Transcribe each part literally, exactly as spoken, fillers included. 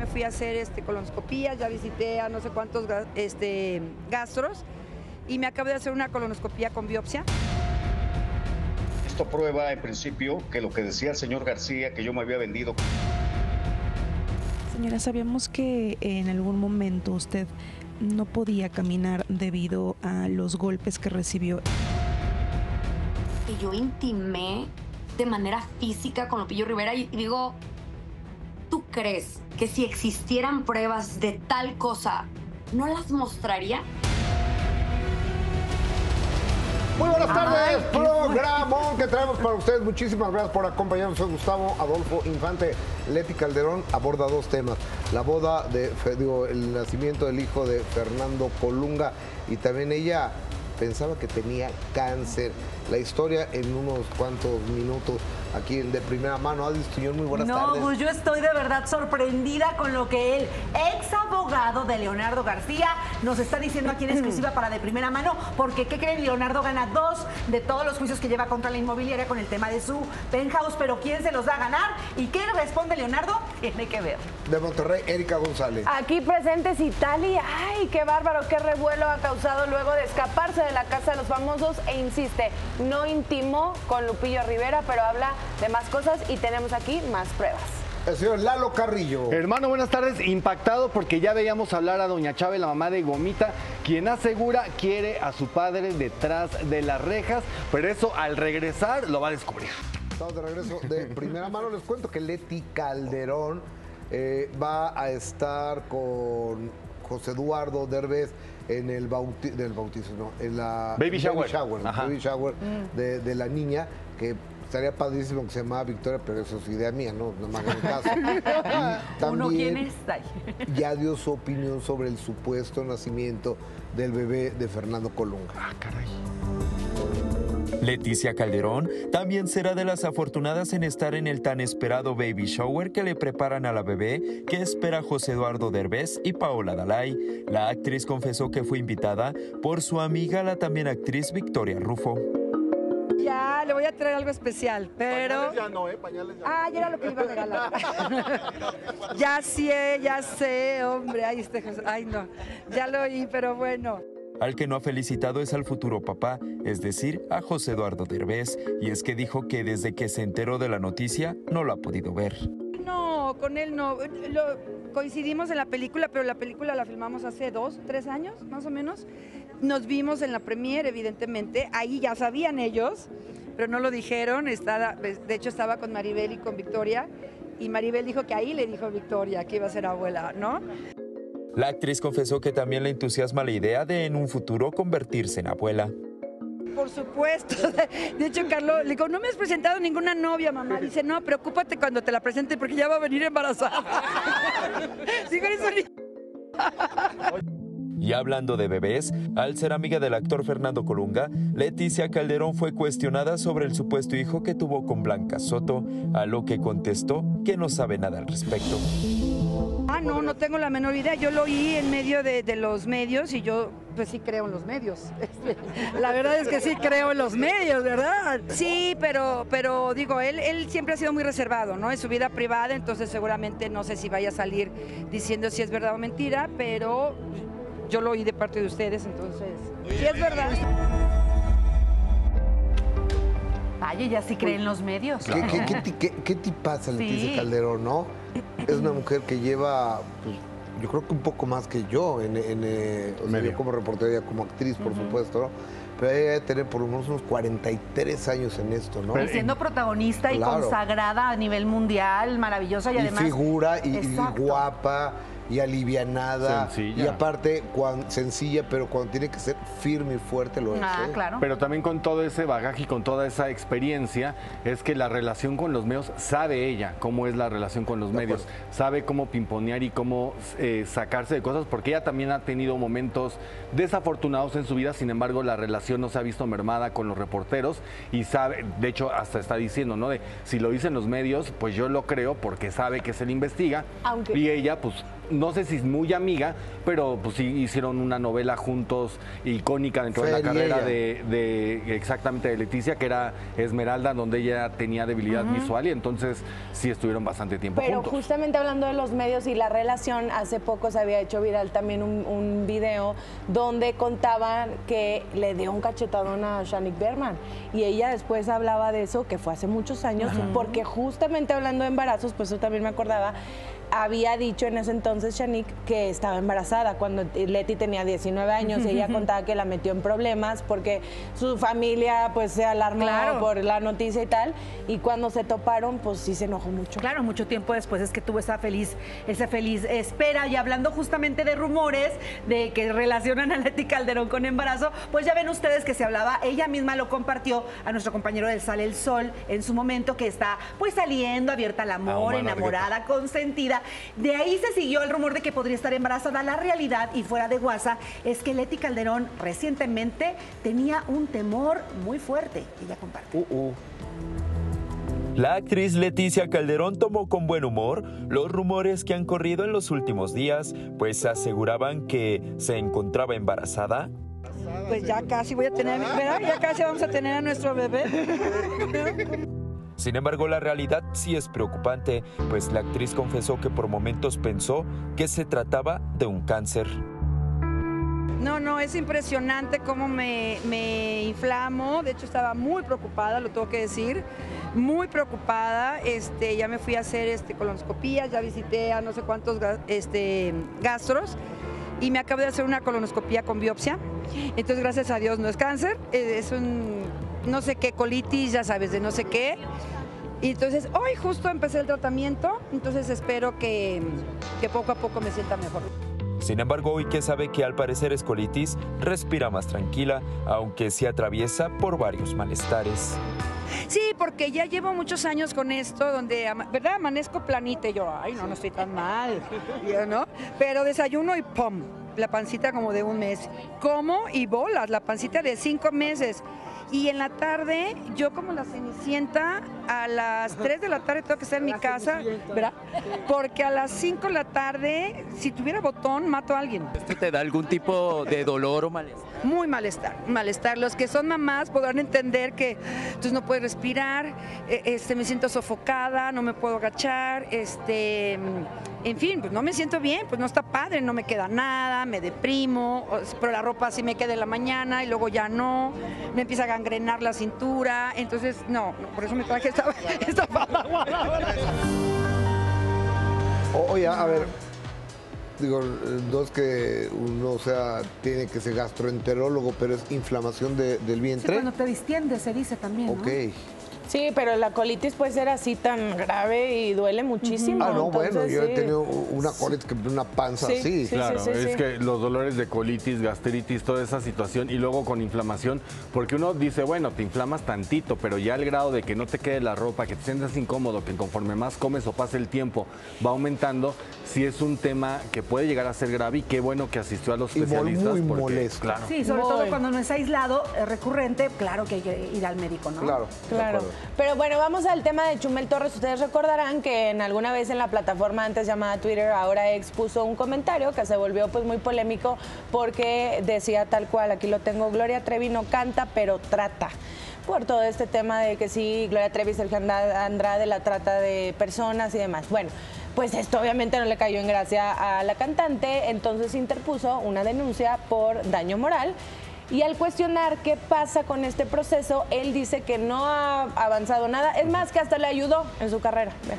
me fui a hacer este, colonoscopías, ya visité a no sé cuántos este, gastros y me acabo de hacer una colonoscopía con biopsia. Esto prueba en principio que lo que decía el señor García, que yo me había vendido. Señora, sabíamos que en algún momento usted no podía caminar debido a los golpes que recibió. Y yo intimé de manera física con Lupillo Rivera y digo, ¿tú crees que si existieran pruebas de tal cosa, no las mostraría? Muy buenas tardes, programón que traemos para ustedes. Muchísimas gracias por acompañarnos. Soy Gustavo Adolfo Infante. Leti Calderón aborda dos temas: la boda de, digo, el nacimiento del hijo de Fernando Colunga, y también ella pensaba que tenía cáncer. La historia en unos cuantos minutos aquí de primera mano. Adis Tuñón, muy buenas no, tardes. No, pues yo estoy de verdad sorprendida con lo que el ex abogado de Leonardo García nos está diciendo aquí en exclusiva para de primera mano, porque ¿qué creen? Leonardo gana dos de todos los juicios que lleva contra la inmobiliaria con el tema de su penthouse, pero ¿quién se los va a ganar? ¿Y qué responde Leonardo? Tiene que ver. De Monterrey, Erika González. Aquí presentes Italia. Ay, qué bárbaro, qué revuelo ha causado luego de escaparse de la casa de los famosos e insiste, no intimó con Lupillo Rivera, pero habla de más cosas y tenemos aquí más pruebas. El señor Lalo Carrillo. Hermano, buenas tardes. Impactado porque ya veíamos hablar a doña Chávez, la mamá de Gomita, quien asegura quiere a su padre detrás de las rejas, pero eso al regresar lo va a descubrir. Estamos de regreso de primera mano. Les cuento que Leti Calderón eh, va a estar con José Eduardo Derbez en el bauti del bautizo, no, en la baby shower, baby shower, baby shower mm. de, de la niña, que estaría padrísimo que se llamaba Victoria, pero eso es idea mía, no, no me hagan caso. Y también Uno, ¿quién está ahí? ya dio su opinión sobre el supuesto nacimiento del bebé de Fernando Colunga. Ah, caray. Leticia Calderón también será de las afortunadas en estar en el tan esperado baby shower que le preparan a la bebé que espera José Eduardo Derbez y Paola Dalai. La actriz confesó que fue invitada por su amiga, la también actriz Victoria Rufo. Ya, le voy a traer algo especial, pero... Pañales ya no, ¿eh? Pañales ya no. Ah, ya era lo que le iba a regalar. Ya sé, ya sé, hombre. Ay, este José... Ay, no. Ya lo oí, pero bueno. Al que no ha felicitado es al futuro papá, es decir, a José Eduardo Derbez, y es que dijo que desde que se enteró de la noticia no lo ha podido ver. No, con él no. Lo, coincidimos en la película, pero la película la filmamos hace dos, tres años, más o menos. Nos vimos en la premiere, evidentemente. Ahí ya sabían ellos, pero no lo dijeron. Estaba, de hecho, estaba con Maribel y con Victoria, y Maribel dijo que ahí le dijo a Victoria que iba a ser abuela, ¿no? La actriz confesó que también le entusiasma la idea de en un futuro convertirse en abuela. Por supuesto. De hecho, Carlos, le digo, no me has presentado ninguna novia, mamá. Dice, no, preocúpate cuando te la presente porque ya va a venir embarazada. Digo, eres un... Y hablando de bebés, al ser amiga del actor Fernando Colunga, Leticia Calderón fue cuestionada sobre el supuesto hijo que tuvo con Blanca Soto, a lo que contestó que no sabe nada al respecto. Ah, no, no tengo la menor idea. Yo lo oí en medio de, de los medios y yo, pues sí creo en los medios. La verdad es que sí creo en los medios, ¿verdad? Sí, pero, pero digo, él, él siempre ha sido muy reservado, ¿no? En su vida privada, entonces seguramente no sé si vaya a salir diciendo si es verdad o mentira, pero yo lo oí de parte de ustedes, entonces, sí es verdad. Ay, ella sí cree en los medios. ¿Qué, qué, qué, qué, qué tipaza Leticia Sí. Calderón, no? Es una mujer que lleva, pues, yo creo que un poco más que yo, en, en, eh, o sea, yo como reportera, como actriz, por uh-huh. supuesto, ¿no? Pero ella debe tener por lo menos unos cuarenta y tres años en esto, ¿no? Y siendo protagonista y claro. consagrada a nivel mundial, maravillosa y, y además... figura, y, y guapa, y alivianada. Sencilla. Y aparte, cuando, sencilla, pero cuando tiene que ser firme y fuerte lo ah, es. ¿eh? Claro. Pero también con todo ese bagaje y con toda esa experiencia, es que la relación con los medios, sabe ella cómo es la relación con los de medios, acuerdo. Sabe cómo pimponear y cómo eh, sacarse de cosas, porque ella también ha tenido momentos desafortunados en su vida, sin embargo, la relación no se ha visto mermada con los reporteros y sabe, de hecho, hasta está diciendo, ¿no? De si lo dicen los medios, pues yo lo creo porque sabe que se le investiga. Aunque... Y ella, pues, no sé si es muy amiga, pero pues sí hicieron una novela juntos icónica dentro Fer de la carrera de, de, exactamente de Leticia, que era Esmeralda, donde ella tenía debilidad uh-huh. visual y entonces sí estuvieron bastante tiempo pero juntos. Pero justamente hablando de los medios y la relación, hace poco se había hecho viral también un, un video donde contaban que le dio un cachetadón a Shanik Berman y ella después hablaba de eso, que fue hace muchos años, uh-huh. porque justamente hablando de embarazos, pues eso también me acordaba, había dicho en ese entonces Shanik que estaba embarazada cuando Leti tenía diecinueve años y ella contaba que la metió en problemas porque su familia pues se alarmó claro. por la noticia y tal, y cuando se toparon pues sí se enojó mucho. Claro, mucho tiempo después es que tuvo esa feliz, esa feliz espera. Y hablando justamente de rumores de que relacionan a Leti Calderón con embarazo, pues ya ven ustedes que se hablaba, ella misma lo compartió a nuestro compañero del Sale el Sol en su momento, que está pues saliendo, abierta al amor, ah, enamorada, abierta. consentida. De ahí se siguió el rumor de que podría estar embarazada. La realidad, y fuera de guasa, es que Leti Calderón recientemente tenía un temor muy fuerte. Ella comparte. Uh, uh. La actriz Leticia Calderón tomó con buen humor los rumores que han corrido en los últimos días, pues aseguraban que se encontraba embarazada. Pues ya casi voy a tener, ¿verdad? Ya casi vamos a tener a nuestro bebé. Sin embargo, la realidad sí es preocupante, pues la actriz confesó que por momentos pensó que se trataba de un cáncer. No, no, es impresionante cómo me, me inflamo. De hecho, estaba muy preocupada, lo tengo que decir, muy preocupada. Este, ya me fui a hacer este, colonoscopías, ya visité a no sé cuántos este, gastros y me acabo de hacer una colonoscopía con biopsia. Entonces, gracias a Dios, no es cáncer, es un no sé qué colitis, ya sabes, de no sé qué. Y entonces, hoy justo empecé el tratamiento, entonces espero que, que poco a poco me sienta mejor. Sin embargo, hoy que sabe que al parecer es colitis, respira más tranquila, aunque se atraviesa por varios malestares. Sí, porque ya llevo muchos años con esto, donde, ¿verdad? Amanezco planita y yo, ay, no, no estoy tan mal, ¿no? Pero desayuno y ¡pum! La pancita como de un mes. Como y bolas, la pancita de cinco meses. Y en la tarde, yo como la Cenicienta, a las tres de la tarde tengo que estar en mi casa, ¿verdad? Porque a las cinco de la tarde, si tuviera botón, mato a alguien. ¿Esto te da algún tipo de dolor o malestar? Muy malestar, malestar. Los que son mamás podrán entender que entonces no puedes respirar, este, me siento sofocada, no me puedo agachar, este, en fin, pues no me siento bien, pues no está padre, no me queda nada, me deprimo, pero la ropa sí me queda en la mañana y luego ya no, me empieza a gangrenar la cintura, entonces no, por eso me traje esta, esta palabra. Oye, a ver, digo, no es que uno sea, tiene que ser gastroenterólogo, pero es inflamación de, del vientre. Sí, cuando te distiendes se dice también, ¿no? Ok. Sí, pero la colitis puede ser así tan grave y duele muchísimo. Ah, no, entonces, bueno, yo sí. he tenido una colitis, una panza sí, así. Sí, claro, sí, sí, es sí. que los dolores de colitis, gastritis, toda esa situación y luego con inflamación, porque uno dice, bueno, te inflamas tantito, pero ya al grado de que no te quede la ropa, que te sientas incómodo, que conforme más comes o pase el tiempo va aumentando, sí es un tema que puede llegar a ser grave y qué bueno que asistió a los Y especialistas. muy porque, molesto. Claro. Sí, sobre Muy. todo cuando no es aislado, eh, recurrente, claro que hay que ir al médico, ¿no? Claro, Claro, pero bueno, vamos al tema de Chumel Torres. Ustedes recordarán que en alguna vez en la plataforma antes llamada Twitter, ahora X, puso un comentario que se volvió pues muy polémico porque decía tal cual, aquí lo tengo, Gloria Trevi no canta, pero trata. Por todo este tema de que sí, Gloria Trevi, Sergio Andrade, la trata de personas y demás. Bueno, pues esto obviamente no le cayó en gracia a la cantante, entonces interpuso una denuncia por daño moral. Y al cuestionar qué pasa con este proceso, él dice que no ha avanzado nada, es más, que hasta le ayudó en su carrera. Vean.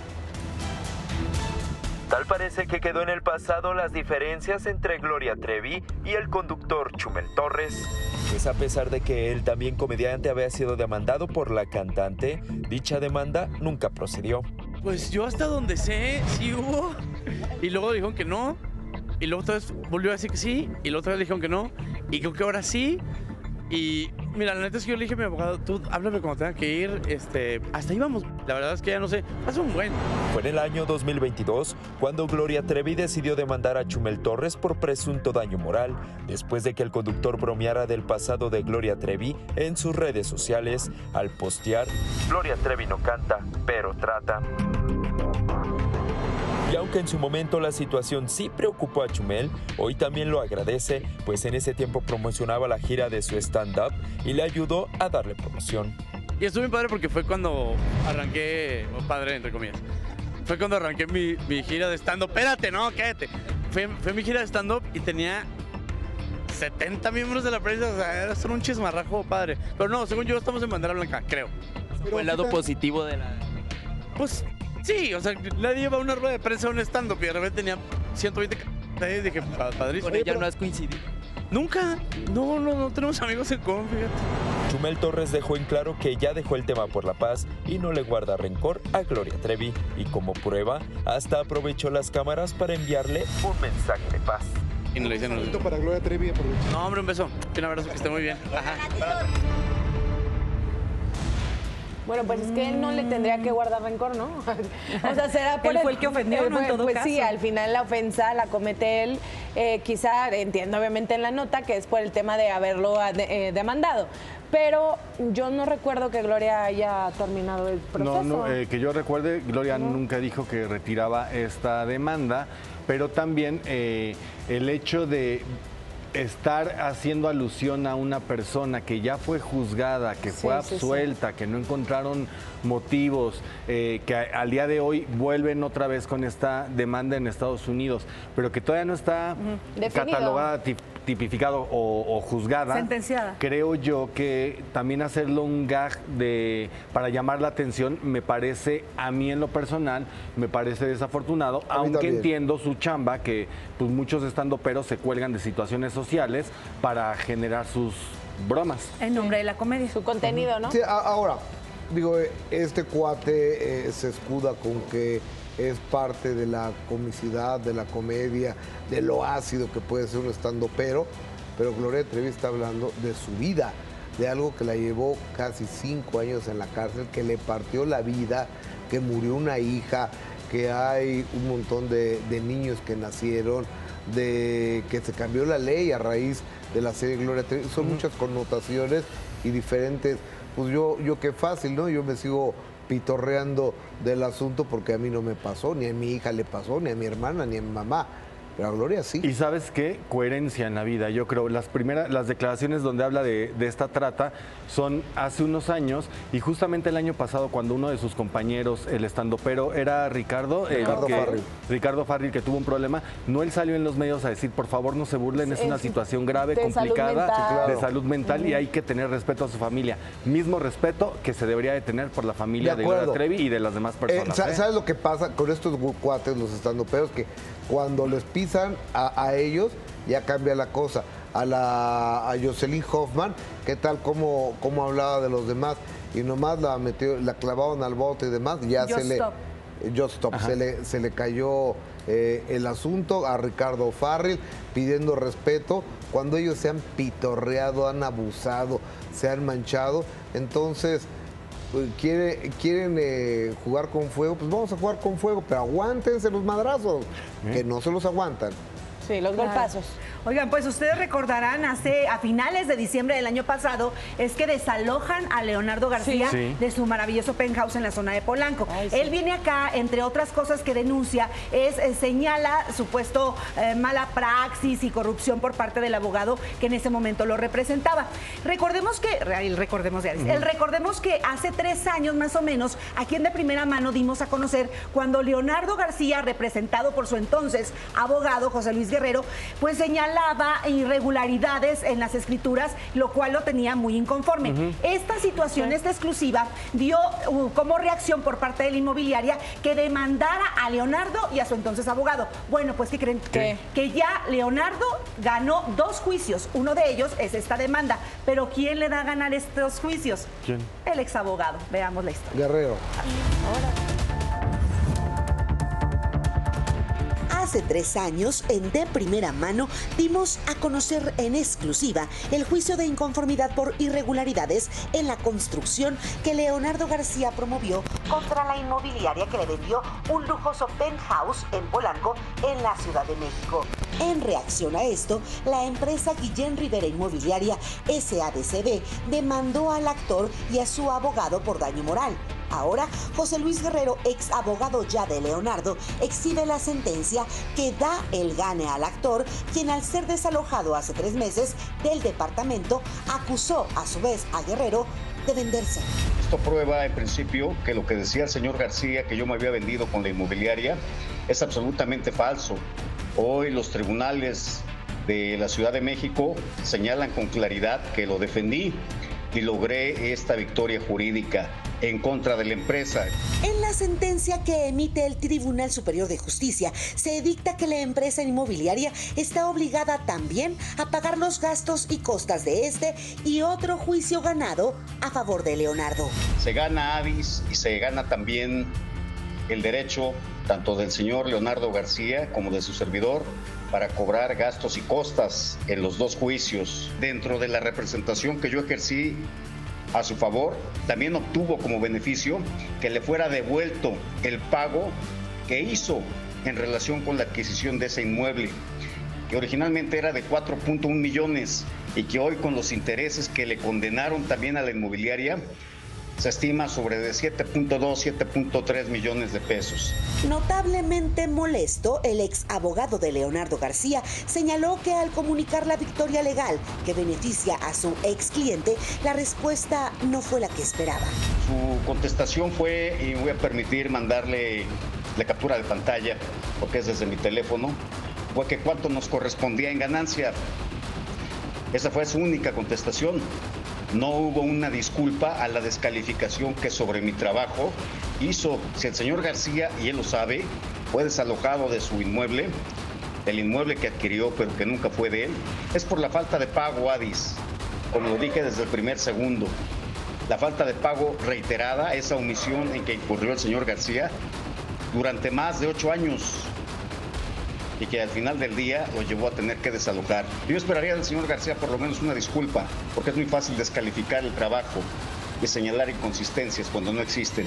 Tal parece que quedó en el pasado las diferencias entre Gloria Trevi y el conductor Chumel Torres. Pues a pesar de que él, también comediante, había sido demandado por la cantante, dicha demanda nunca procedió. Pues yo hasta donde sé, sí hubo, y luego dijeron que no, y luego otra vez volvió a decir que sí, y la otra vez dijeron que no, y creo que ahora sí. Y mira, la neta es que yo le dije a mi abogado, tú háblame cuando tenga que ir, este, hasta ahí vamos. La verdad es que ya no sé, hace un buen. Fue en el año dos mil veintidós cuando Gloria Trevi decidió demandar a Chumel Torres por presunto daño moral, después de que el conductor bromeara del pasado de Gloria Trevi en sus redes sociales al postear: Gloria Trevi no canta, pero trata. Y aunque en su momento la situación sí preocupó a Chumel, hoy también lo agradece, pues en ese tiempo promocionaba la gira de su stand-up y le ayudó a darle promoción. Y estuvo bien padre porque fue cuando arranqué, oh, padre entre comillas, fue cuando arranqué mi, mi gira de stand-up. Espérate, no, quédate. Fue, fue mi gira de stand-up y tenía setenta miembros de la prensa, o sea, era solo un chismarrajo padre. Pero no, según yo estamos en bandera blanca, creo. ¿Fue el lado positivo de la...? Pues sí, o sea, nadie lleva una rueda de prensa a un stand-up y de repente tenía ciento veinte c... dije, padrísimo. ¿Con ella no has coincidido? Nunca, no, no, no tenemos amigos en común, fíjate. Chumel Torres dejó en claro que ya dejó el tema por la paz y no le guarda rencor a Gloria Trevi. Y como prueba, hasta aprovechó las cámaras para enviarle un mensaje de paz. Y no le dicen... Un besito para Gloria Trevi. Aprovecho. No, hombre, un beso. Un abrazo, que esté muy bien. Ajá. Bueno, pues es que él no le tendría que guardar rencor, ¿no? O sea, será por Él fue el que ofendió, él ¿no? En fue- todo pues caso. sí, al final la ofensa la comete él. Eh, quizá, entiendo obviamente en la nota que es por el tema de haberlo ah, de- eh, demandado. Pero yo no recuerdo que Gloria haya terminado el proceso. No, no, eh, que yo recuerde, Gloria nunca dijo que retiraba esta demanda, pero también eh, el hecho de estar haciendo alusión a una persona que ya fue juzgada, que Sí, fue sí, sí. absuelta, que no encontraron motivos, eh, que a- al día de hoy vuelven otra vez con esta demanda en Estados Unidos, pero que todavía no está Definido. catalogada, tip- tipificado o, o juzgada. Sentenciada. Creo yo que también hacerlo un gag de, para llamar la atención me parece, a mí en lo personal, me parece desafortunado, A mí aunque también. entiendo su chamba, que pues muchos estandoperos se cuelgan de situaciones sociales para generar sus bromas. En nombre de la comedia. Su contenido, ¿no? Sí, a- ahora, digo, eh, este cuate eh, se escuda con que es parte de la comicidad, de la comedia, de lo ácido que puede ser un estandopero, pero Gloria Trevi está hablando de su vida, de algo que la llevó casi cinco años en la cárcel, que le partió la vida, que murió una hija, que hay un montón de, de niños que nacieron, de que se cambió la ley a raíz de la serie Gloria Trevi. Son muchas connotaciones y diferentes. Pues yo, yo qué fácil, ¿no? Yo me sigo pitorreando del asunto porque a mí no me pasó, ni a mi hija le pasó, ni a mi hermana, ni a mi mamá. Pero a Gloria sí. Y ¿sabes qué? Coherencia en la vida. Yo creo, las primeras, las declaraciones donde habla de, de esta trata son hace unos años y justamente el año pasado cuando uno de sus compañeros, el estandopero, era Ricardo, el Ricardo que- Farril. Ricardo Farril, que tuvo un problema, no él salió en los medios a decir, por favor no se burlen, es Es una situación grave, de salud complicada, mental. Sí, claro. de salud mental y hay que tener respeto a su familia. Mismo respeto que se debería de tener por la familia De de, Gloria acuerdo. Trevi y de las demás Eh, personas. sa- ¿eh? ¿Sabes lo que pasa con estos gu- cuates, los estandoperos? Que cuando les pisan a, a ellos, ya cambia la cosa. A la a Jocelyn Hoffman, ¿qué tal? ¿Cómo, cómo hablaba de los demás? Y nomás la metió, la clavaron al bote y demás, ya Just se le... stop. eh, Just stop. Se le, se le cayó eh, el asunto a Ricardo Farril pidiendo respeto cuando ellos se han pitorreado, han abusado, se han manchado. Entonces, pues, quiere, quieren eh, jugar con fuego, pues vamos a jugar con fuego, pero aguántense los madrazos, que no se los aguantan. Sí, los Claro. golpazos. Oigan, pues ustedes recordarán, hace a finales de diciembre del año pasado, es que desalojan a Leonardo García Sí. de su maravilloso penthouse en la zona de Polanco. Ay, sí. Él viene acá, entre otras cosas que denuncia, es eh, señala supuesto eh, mala praxis y corrupción por parte del abogado que en ese momento lo representaba. Recordemos que, el recordemos de Aris, el recordemos que hace tres años más o menos, aquí en De Primera Mano dimos a conocer cuando Leonardo García, representado por su entonces abogado José Luis Guerrero, pues señalaba irregularidades en las escrituras, lo cual lo tenía muy inconforme. Esta situación, esta exclusiva, dio uh, como reacción por parte de la inmobiliaria que demandara a Leonardo y a su entonces abogado. Bueno, pues ¿qué creen? ¿Qué? Que ya Leonardo ganó dos juicios. Uno de ellos es esta demanda. Pero ¿quién le da a ganar estos juicios? ¿Quién? El exabogado. Veamos la historia. Guerrero. Hace tres años, en De Primera Mano, dimos a conocer en exclusiva el juicio de inconformidad por irregularidades en la construcción que Leonardo García promovió contra la inmobiliaria que le vendió un lujoso penthouse en Polanco, en la Ciudad de México. En reacción a esto, la empresa Guillén Rivera Inmobiliaria S A D C B demandó al actor y a su abogado por daño moral. Ahora, José Luis Guerrero, ex abogado ya de Leonardo, exhibe la sentencia que da el gane al actor, quien al ser desalojado hace tres meses del departamento, acusó a su vez a Guerrero de venderse. Esto prueba en principio que lo que decía el señor García, que yo me había vendido con la inmobiliaria, es absolutamente falso. Hoy los tribunales de la Ciudad de México señalan con claridad que lo defendí y logré esta victoria jurídica en contra de la empresa. En la sentencia que emite el Tribunal Superior de Justicia, se dicta que la empresa inmobiliaria está obligada también a pagar los gastos y costas de este y otro juicio ganado a favor de Leonardo. Se gana Adis y se gana también el derecho tanto del señor Leonardo García como de su servidor para cobrar gastos y costas en los dos juicios. Dentro de la representación que yo ejercí a su favor, también obtuvo como beneficio que le fuera devuelto el pago que hizo en relación con la adquisición de ese inmueble, que originalmente era de cuatro punto uno millones y que hoy con los intereses que le condenaron también a la inmobiliaria, se estima sobre de siete punto dos, siete punto tres millones de pesos. Notablemente molesto, el ex abogado de Leonardo García señaló que al comunicar la victoria legal que beneficia a su ex cliente, la respuesta no fue la que esperaba. Su contestación fue, y voy a permitir mandarle la captura de pantalla, porque es desde mi teléfono, fue que cuánto nos correspondía en ganancia. Esa fue su única contestación. No hubo una disculpa a la descalificación que sobre mi trabajo hizo. Si el señor García, y él lo sabe, fue desalojado de su inmueble, del inmueble que adquirió pero que nunca fue de él, es por la falta de pago, Adis, como lo dije desde el primer segundo. La falta de pago reiterada, esa omisión en que incurrió el señor García durante más de ocho años y que al final del día lo llevó a tener que desalojar. Yo esperaría del señor García por lo menos una disculpa, porque es muy fácil descalificar el trabajo y señalar inconsistencias cuando no existen.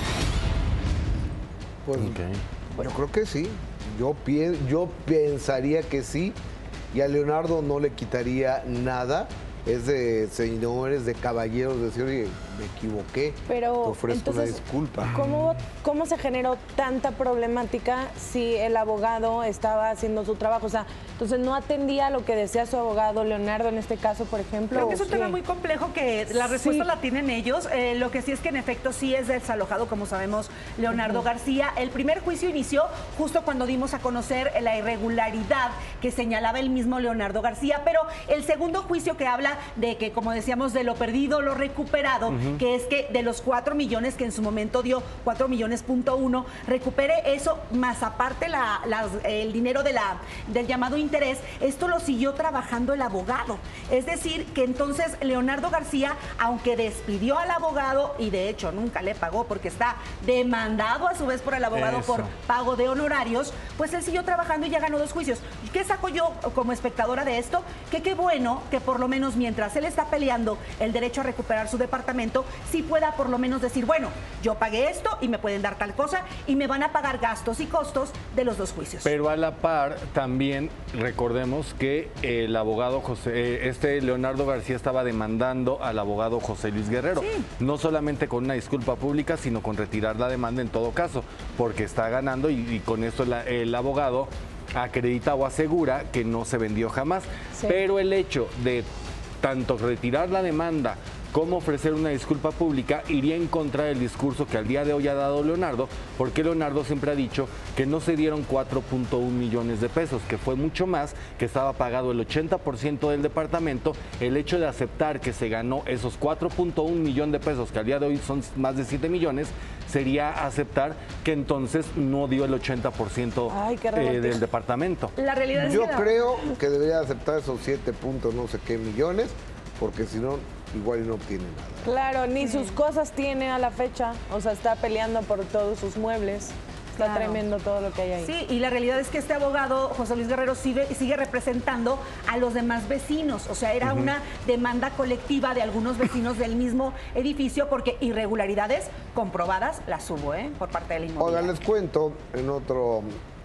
Pues okay. Yo creo que sí, yo, pi- yo pensaría que sí, y a Leonardo no le quitaría nada. Es de señores, de caballeros, decir, oye, me equivoqué, pero te ofrezco entonces, una disculpa. ¿cómo, ¿Cómo se generó tanta problemática si el abogado estaba haciendo su trabajo? O sea, entonces no atendía lo que decía su abogado, Leonardo, en este caso, por ejemplo. Creo que es un ¿qué? tema muy complejo que la respuesta Sí. la tienen ellos. Eh, lo que sí es que en efecto sí es desalojado, como sabemos, Leonardo uh-huh. García. El primer juicio inició justo cuando dimos a conocer la irregularidad que señalaba el mismo Leonardo García, pero el segundo juicio que habla de que, como decíamos, de lo perdido, lo recuperado, uh-huh. que es que de los cuatro millones que en su momento dio, cuatro millones punto uno, recupere eso, más aparte la, la, el dinero de la, del llamado interés, esto lo siguió trabajando el abogado. Es decir, que entonces Leonardo García, aunque despidió al abogado y de hecho nunca le pagó porque está demandado a su vez por el abogado eso. por pago de honorarios, pues él siguió trabajando y ya ganó dos juicios. ¿Qué saco yo como espectadora de esto? Que qué bueno que por lo menos mientras él está peleando el derecho a recuperar su departamento, sí pueda por lo menos decir, bueno, yo pagué esto y me pueden dar tal cosa y me van a pagar gastos y costos de los dos juicios. Pero a la par también recordemos que el abogado José, este Leonardo García estaba demandando al abogado José Luis Guerrero, sí. no solamente con una disculpa pública, sino con retirar la demanda en todo caso, porque está ganando y, y con esto la, el abogado acredita o asegura que no se vendió jamás, sí. pero el hecho de tanto retirar la demanda como ofrecer una disculpa pública iría en contra del discurso que al día de hoy ha dado Leonardo, porque Leonardo siempre ha dicho que no se dieron cuatro punto uno millones de pesos, que fue mucho más, que estaba pagado el ochenta por ciento del departamento. El hecho de aceptar que se ganó esos cuatro punto uno millones de pesos, que al día de hoy son más de siete millones, sería aceptar que entonces no dio el ochenta por ciento Ay, eh, del departamento. La realidad es Yo que no. creo que debería aceptar esos siete puntos no sé qué millones, porque si no, igual no obtiene nada. Claro, ni sus cosas tiene a la fecha, o sea, está peleando por todos sus muebles. Está claro. tremendo todo lo que hay ahí. Sí, y la realidad es que este abogado, José Luis Guerrero, sigue, sigue representando a los demás vecinos. O sea, era uh-huh. una demanda colectiva de algunos vecinos del mismo edificio, porque irregularidades comprobadas las hubo, ¿eh? Por parte de la inmobiliaria. Ahora les cuento, en otro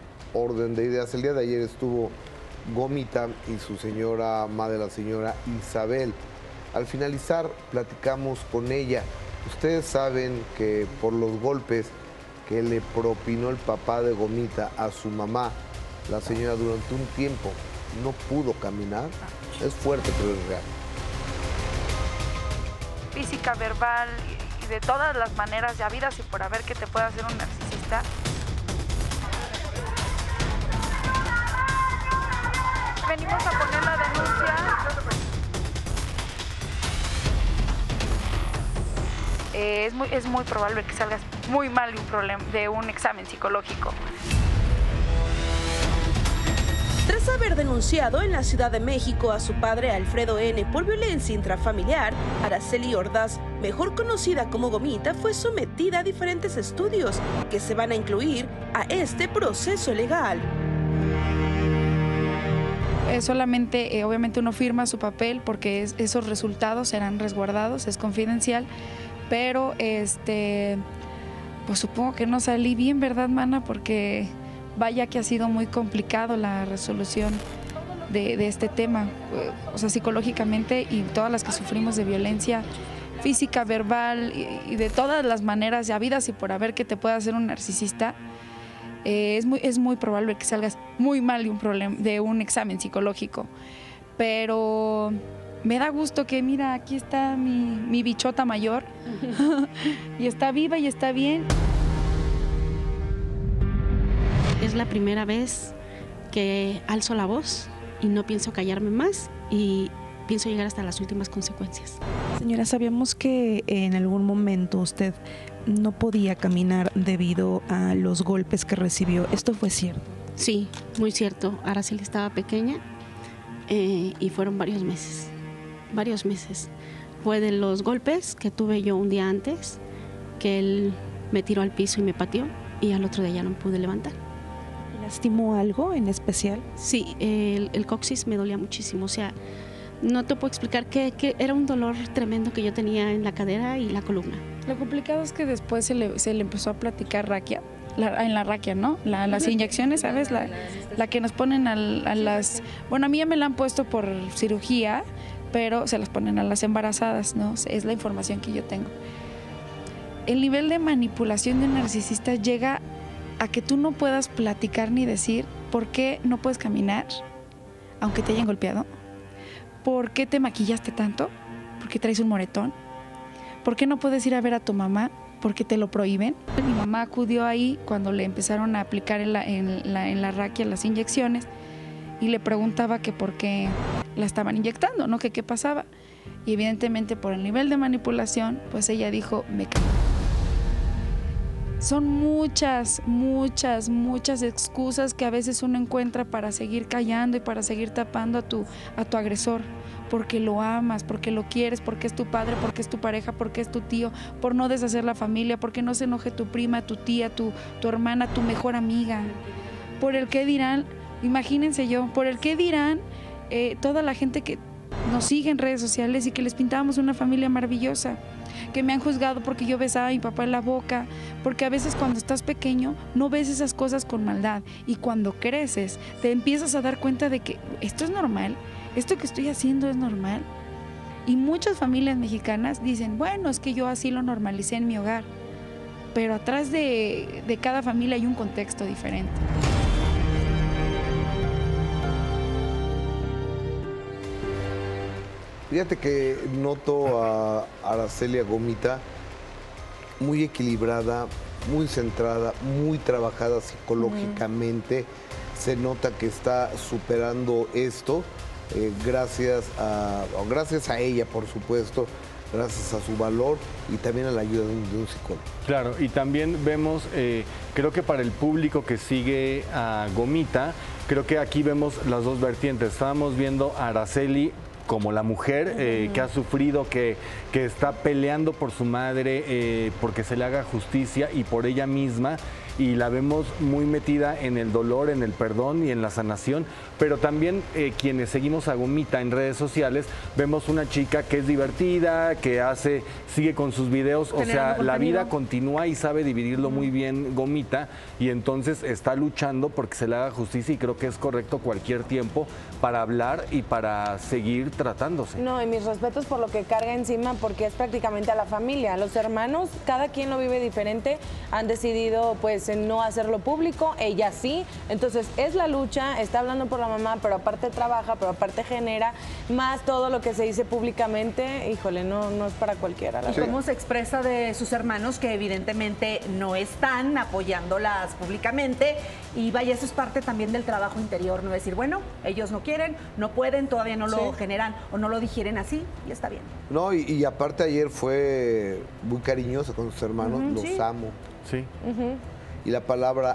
orden de ideas, el día de ayer estuvo Gomita y su señora, madre de la señora Isabel. Al finalizar, platicamos con ella Ustedes saben que por los golpes que le propinó el papá de Gomita a su mamá, la señora durante un tiempo no pudo caminar. Es fuerte, pero es real. Física, verbal y de todas las maneras ya habidas y por haber que te pueda hacer un narcisista. Venimos a poner la denuncia. Eh, es, muy, es muy probable que salgas muy mal de un, problema, de un examen psicológico. Tras haber denunciado en la Ciudad de México a su padre Alfredo N. por violencia intrafamiliar, Araceli Ordaz, mejor conocida como Gomita, fue sometida a diferentes estudios que se van a incluir a este proceso legal. Eh, solamente, eh, obviamente uno firma su papel porque es, esos resultados serán resguardados, es confidencial, pero este, pues supongo que no salí bien, ¿verdad, mana? Porque vaya que ha sido muy complicado la resolución de, de este tema, o sea, psicológicamente y todas las que sufrimos de violencia física, verbal y, y de todas las maneras ya habidas y por haber que te pueda hacer un narcisista, eh, es, muy, es muy probable que salgas muy mal de un, problema, de un examen psicológico. Pero me da gusto que, mira, aquí está mi, mi bichota mayor y está viva y está bien. Es la primera vez que alzo la voz y no pienso callarme más y pienso llegar hasta las últimas consecuencias. Señora, sabíamos que en algún momento usted no podía caminar debido a los golpes que recibió. ¿Esto fue cierto? Sí, muy cierto. Araceli estaba pequeña eh, y fueron varios meses, varios meses. Fue de los golpes que tuve yo un día antes, que él me tiró al piso y me pateó y al otro día ya no me pude levantar. ¿Lastimó algo en especial? Sí, el, el coxis me dolía muchísimo, o sea, no te puedo explicar que, que era un dolor tremendo que yo tenía en la cadera y la columna. Lo complicado es que después se le, se le empezó a platicar raquia, la, en la raquia, ¿no? La, las inyecciones, ¿sabes? La, la que nos ponen a, a las... Bueno, a mí ya me la han puesto por cirugía, pero se las ponen a las embarazadas, ¿no? Es la información que yo tengo. El nivel de manipulación de un narcisista llega a que tú no puedas platicar ni decir por qué no puedes caminar, aunque te hayan golpeado, por qué te maquillaste tanto, por qué traes un moretón, por qué no puedes ir a ver a tu mamá, por qué te lo prohíben. Mi mamá acudió ahí cuando le empezaron a aplicar en la, en la, en la raquia las inyecciones y le preguntaba que por qué la estaban inyectando, ¿no? Que qué pasaba. Y evidentemente por el nivel de manipulación, pues ella dijo, me callo. Son muchas, muchas, muchas excusas que a veces uno encuentra para seguir callando y para seguir tapando a tu, a tu agresor, porque lo amas, porque lo quieres, porque es tu padre, porque es tu pareja, porque es tu tío, por no deshacer la familia, porque no se enoje tu prima, tu tía, tu, tu hermana, tu mejor amiga, por el qué dirán, imagínense yo, por el qué dirán eh, toda la gente que nos sigue en redes sociales y que les pintábamos una familia maravillosa, que me han juzgado porque yo besaba a mi papá en la boca, porque a veces cuando estás pequeño no ves esas cosas con maldad y cuando creces te empiezas a dar cuenta de que esto es normal, esto que estoy haciendo es normal. Y muchas familias mexicanas dicen, bueno, es que yo así lo normalicé en mi hogar, pero atrás de, de cada familia hay un contexto diferente. Fíjate que noto a Araceli Gomita muy equilibrada, muy centrada, muy trabajada psicológicamente. Mm. Se nota que está superando esto eh, gracias, a, gracias a ella, por supuesto, gracias a su valor y también a la ayuda de un, de un psicólogo. Claro, y también vemos, eh, creo que para el público que sigue a Gomita, creo que aquí vemos las dos vertientes. Estábamos viendo a Araceli como la mujer eh, que ha sufrido, que, que está peleando por su madre, eh, porque se le haga justicia y por ella misma. y la vemos muy metida en el dolor, en el perdón y en la sanación, pero también eh, quienes seguimos a Gomita en redes sociales, vemos una chica que es divertida, que hace, sigue con sus videos, o sea, la vida continúa y sabe dividirlo muy bien Gomita, y entonces está luchando porque se le haga justicia, y creo que es correcto cualquier tiempo para hablar y para seguir tratándose. No, y mis respetos por lo que carga encima, porque es prácticamente a la familia. Los hermanos, cada quien lo vive diferente, han decidido pues no hacerlo público, ella sí. Entonces es la lucha, está hablando por la mamá, pero aparte trabaja, pero aparte genera, más todo lo que se dice públicamente, híjole, no, no es para cualquiera. ¿Y cómo se expresa de sus hermanos que evidentemente no están apoyándolas públicamente? Y vaya, eso es parte también del trabajo interior, no decir, bueno, ellos no quieren, no pueden, todavía no lo Sí. generan o no lo digieren así, y está bien. No, y, y aparte ayer fue muy cariñoso con sus hermanos, Ujú, los sí. amo. Sí. Uh-huh. Y la palabra,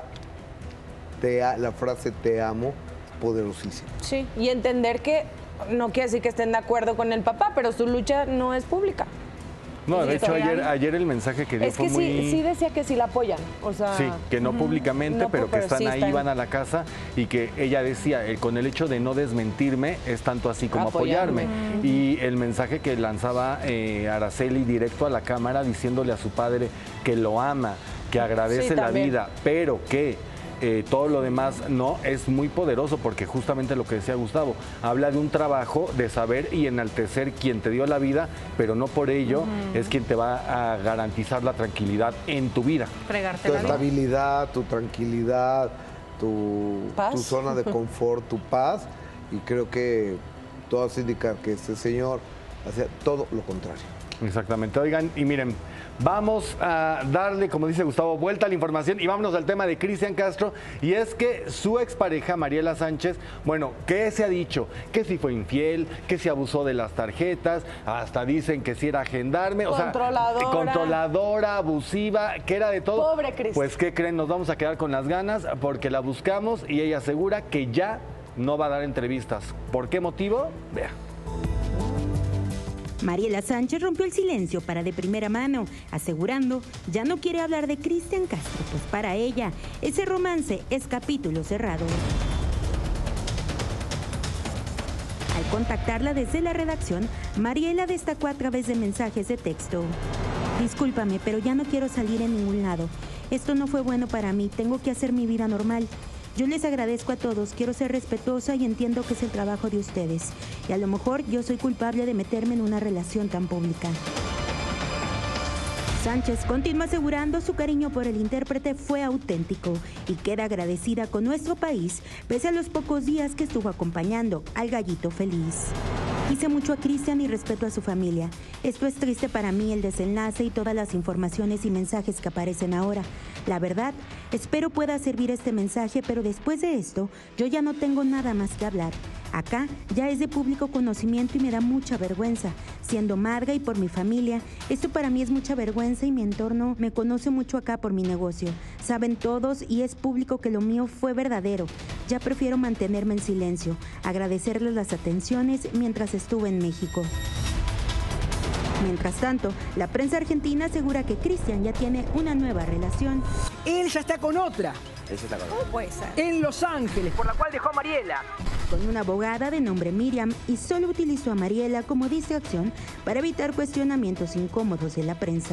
te, a- la frase te amo, poderosísima. Sí, y entender que no quiere decir que estén de acuerdo con el papá, pero su lucha no es pública. No, Sí, de hecho está ayer, bien. ayer el mensaje que dio Es fue que muy... sí, sí decía que sí la apoyan, o sea... Sí, que no Ujú. públicamente, No, pero que pero están sí ahí, están- van a la casa, y que ella decía, el, con el hecho de no desmentirme, es tanto así como Apoyarme. apoyarme. Ujú. Y el mensaje que lanzaba eh, Araceli directo a la cámara, diciéndole a su padre que lo ama, que agradece Sí, la también. vida, pero que... eh, todo lo demás no, es muy poderoso, porque justamente lo que decía Gustavo, habla de un trabajo de saber y enaltecer quien te dio la vida, pero no por ello Ujú. es quien te va a garantizar la tranquilidad en tu vida. Fregarte Tu la vida. estabilidad, tu tranquilidad, tu, Paz. tu zona de confort, tu paz. Y creo que todo hace indicar que este señor hacía todo lo contrario. Exactamente. Oigan, y miren, vamos a darle, como dice Gustavo, vuelta a la información y vámonos al tema de Cristian Castro. Y es que su expareja, Mariela Sánchez, bueno, ¿qué se ha dicho? Que si fue infiel, que si abusó de las tarjetas, hasta dicen que si era gendarme, o sea, Controladora. controladora, abusiva, que era de todo. Pobre Cristian. Pues, ¿qué creen? Nos vamos a quedar con las ganas porque la buscamos y ella asegura que ya no va a dar entrevistas. ¿Por qué motivo? Vea. Mariela Sánchez rompió el silencio para de primera mano, asegurando ya no quiere hablar de Cristian Castro, pues para ella ese romance es capítulo cerrado. Al contactarla desde la redacción, Mariela destacó a través de mensajes de texto: discúlpame, pero ya no quiero salir en ningún lado. Esto no fue bueno para mí, tengo que hacer mi vida normal. Yo les agradezco a todos, quiero ser respetuosa y entiendo que es el trabajo de ustedes. Y a lo mejor yo soy culpable de meterme en una relación tan pública. Sánchez continúa asegurando su cariño por el intérprete fue auténtico y queda agradecida con nuestro país pese a los pocos días que estuvo acompañando al gallito feliz. Quise mucho a Cristian y respeto a su familia. Esto es triste para mí, el desenlace y todas las informaciones y mensajes que aparecen ahora. La verdad, espero pueda servir este mensaje, pero después de esto, yo ya no tengo nada más que hablar. Acá ya es de público conocimiento y me da mucha vergüenza. Siendo madre y por mi familia, esto para mí es mucha vergüenza y mi entorno me conoce mucho acá por mi negocio. Saben todos y es público que lo mío fue verdadero. Ya prefiero mantenerme en silencio, agradecerles las atenciones mientras estuve en México. Mientras tanto, la prensa argentina asegura que Cristian ya tiene una nueva relación. Él ya está con otra. ¿Cómo puede ser? En Los Ángeles, por la cual dejó a Mariela. Con una abogada de nombre Miriam y solo utilizó a Mariela como distracción para evitar cuestionamientos incómodos de la prensa.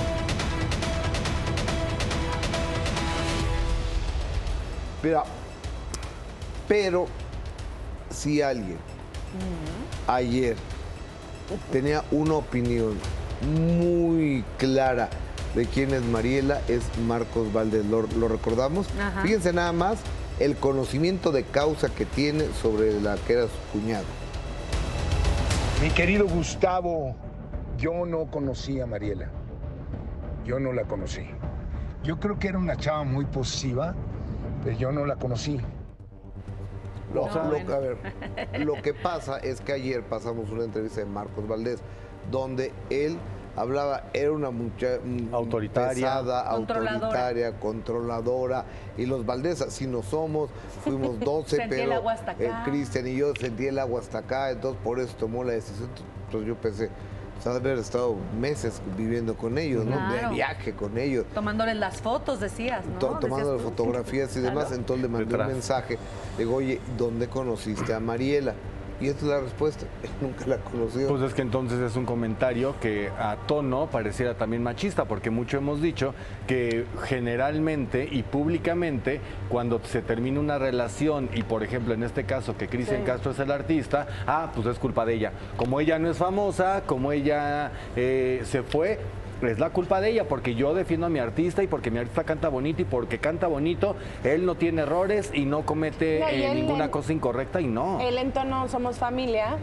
Mira, pero si alguien ayer tenía una opinión muy clara de quién es Mariela, es Marcos Valdés. ¿Lo, lo recordamos? Ajá. Fíjense nada más el conocimiento de causa que tiene sobre la que era su cuñada. Mi querido Gustavo, yo no conocí a Mariela. Yo no la conocí. Yo creo que era una chava muy positiva, pero yo no la conocí. Lo, No, lo- bueno. a ver, lo que pasa es que ayer pasamos una entrevista de Marcos Valdés, donde él hablaba, era una muchacha Autoritaria. pesada, Controladora. autoritaria, controladora, y los Valdés así no somos, fuimos doce, Sentí el pero agua hasta acá. eh, Cristian y yo sentí el agua hasta acá, entonces por eso tomó la decisión. Entonces yo pensé, O sea, de haber estado meses viviendo con ellos, ¿no? Claro. De viaje con ellos. Tomándoles las fotos, decías, ¿no? To- tomando Decías tú. fotografías y demás, Claro. entonces le mandé Detrás. un mensaje, le digo, oye, ¿dónde conociste a Mariela? Y esta es la respuesta, él nunca la conoció. Pues es que entonces es un comentario que a tono pareciera también machista, porque mucho hemos dicho que generalmente y públicamente cuando se termina una relación y por ejemplo en este caso que Cristian Sí. Castro es el artista, ah, pues es culpa de ella. Como ella no es famosa, como ella eh, se fue, es la culpa de ella, porque yo defiendo a mi artista y porque mi artista canta bonito y porque canta bonito, él no tiene errores y no comete No, y eh, él ninguna en- cosa incorrecta y no. Él en tono somos familia,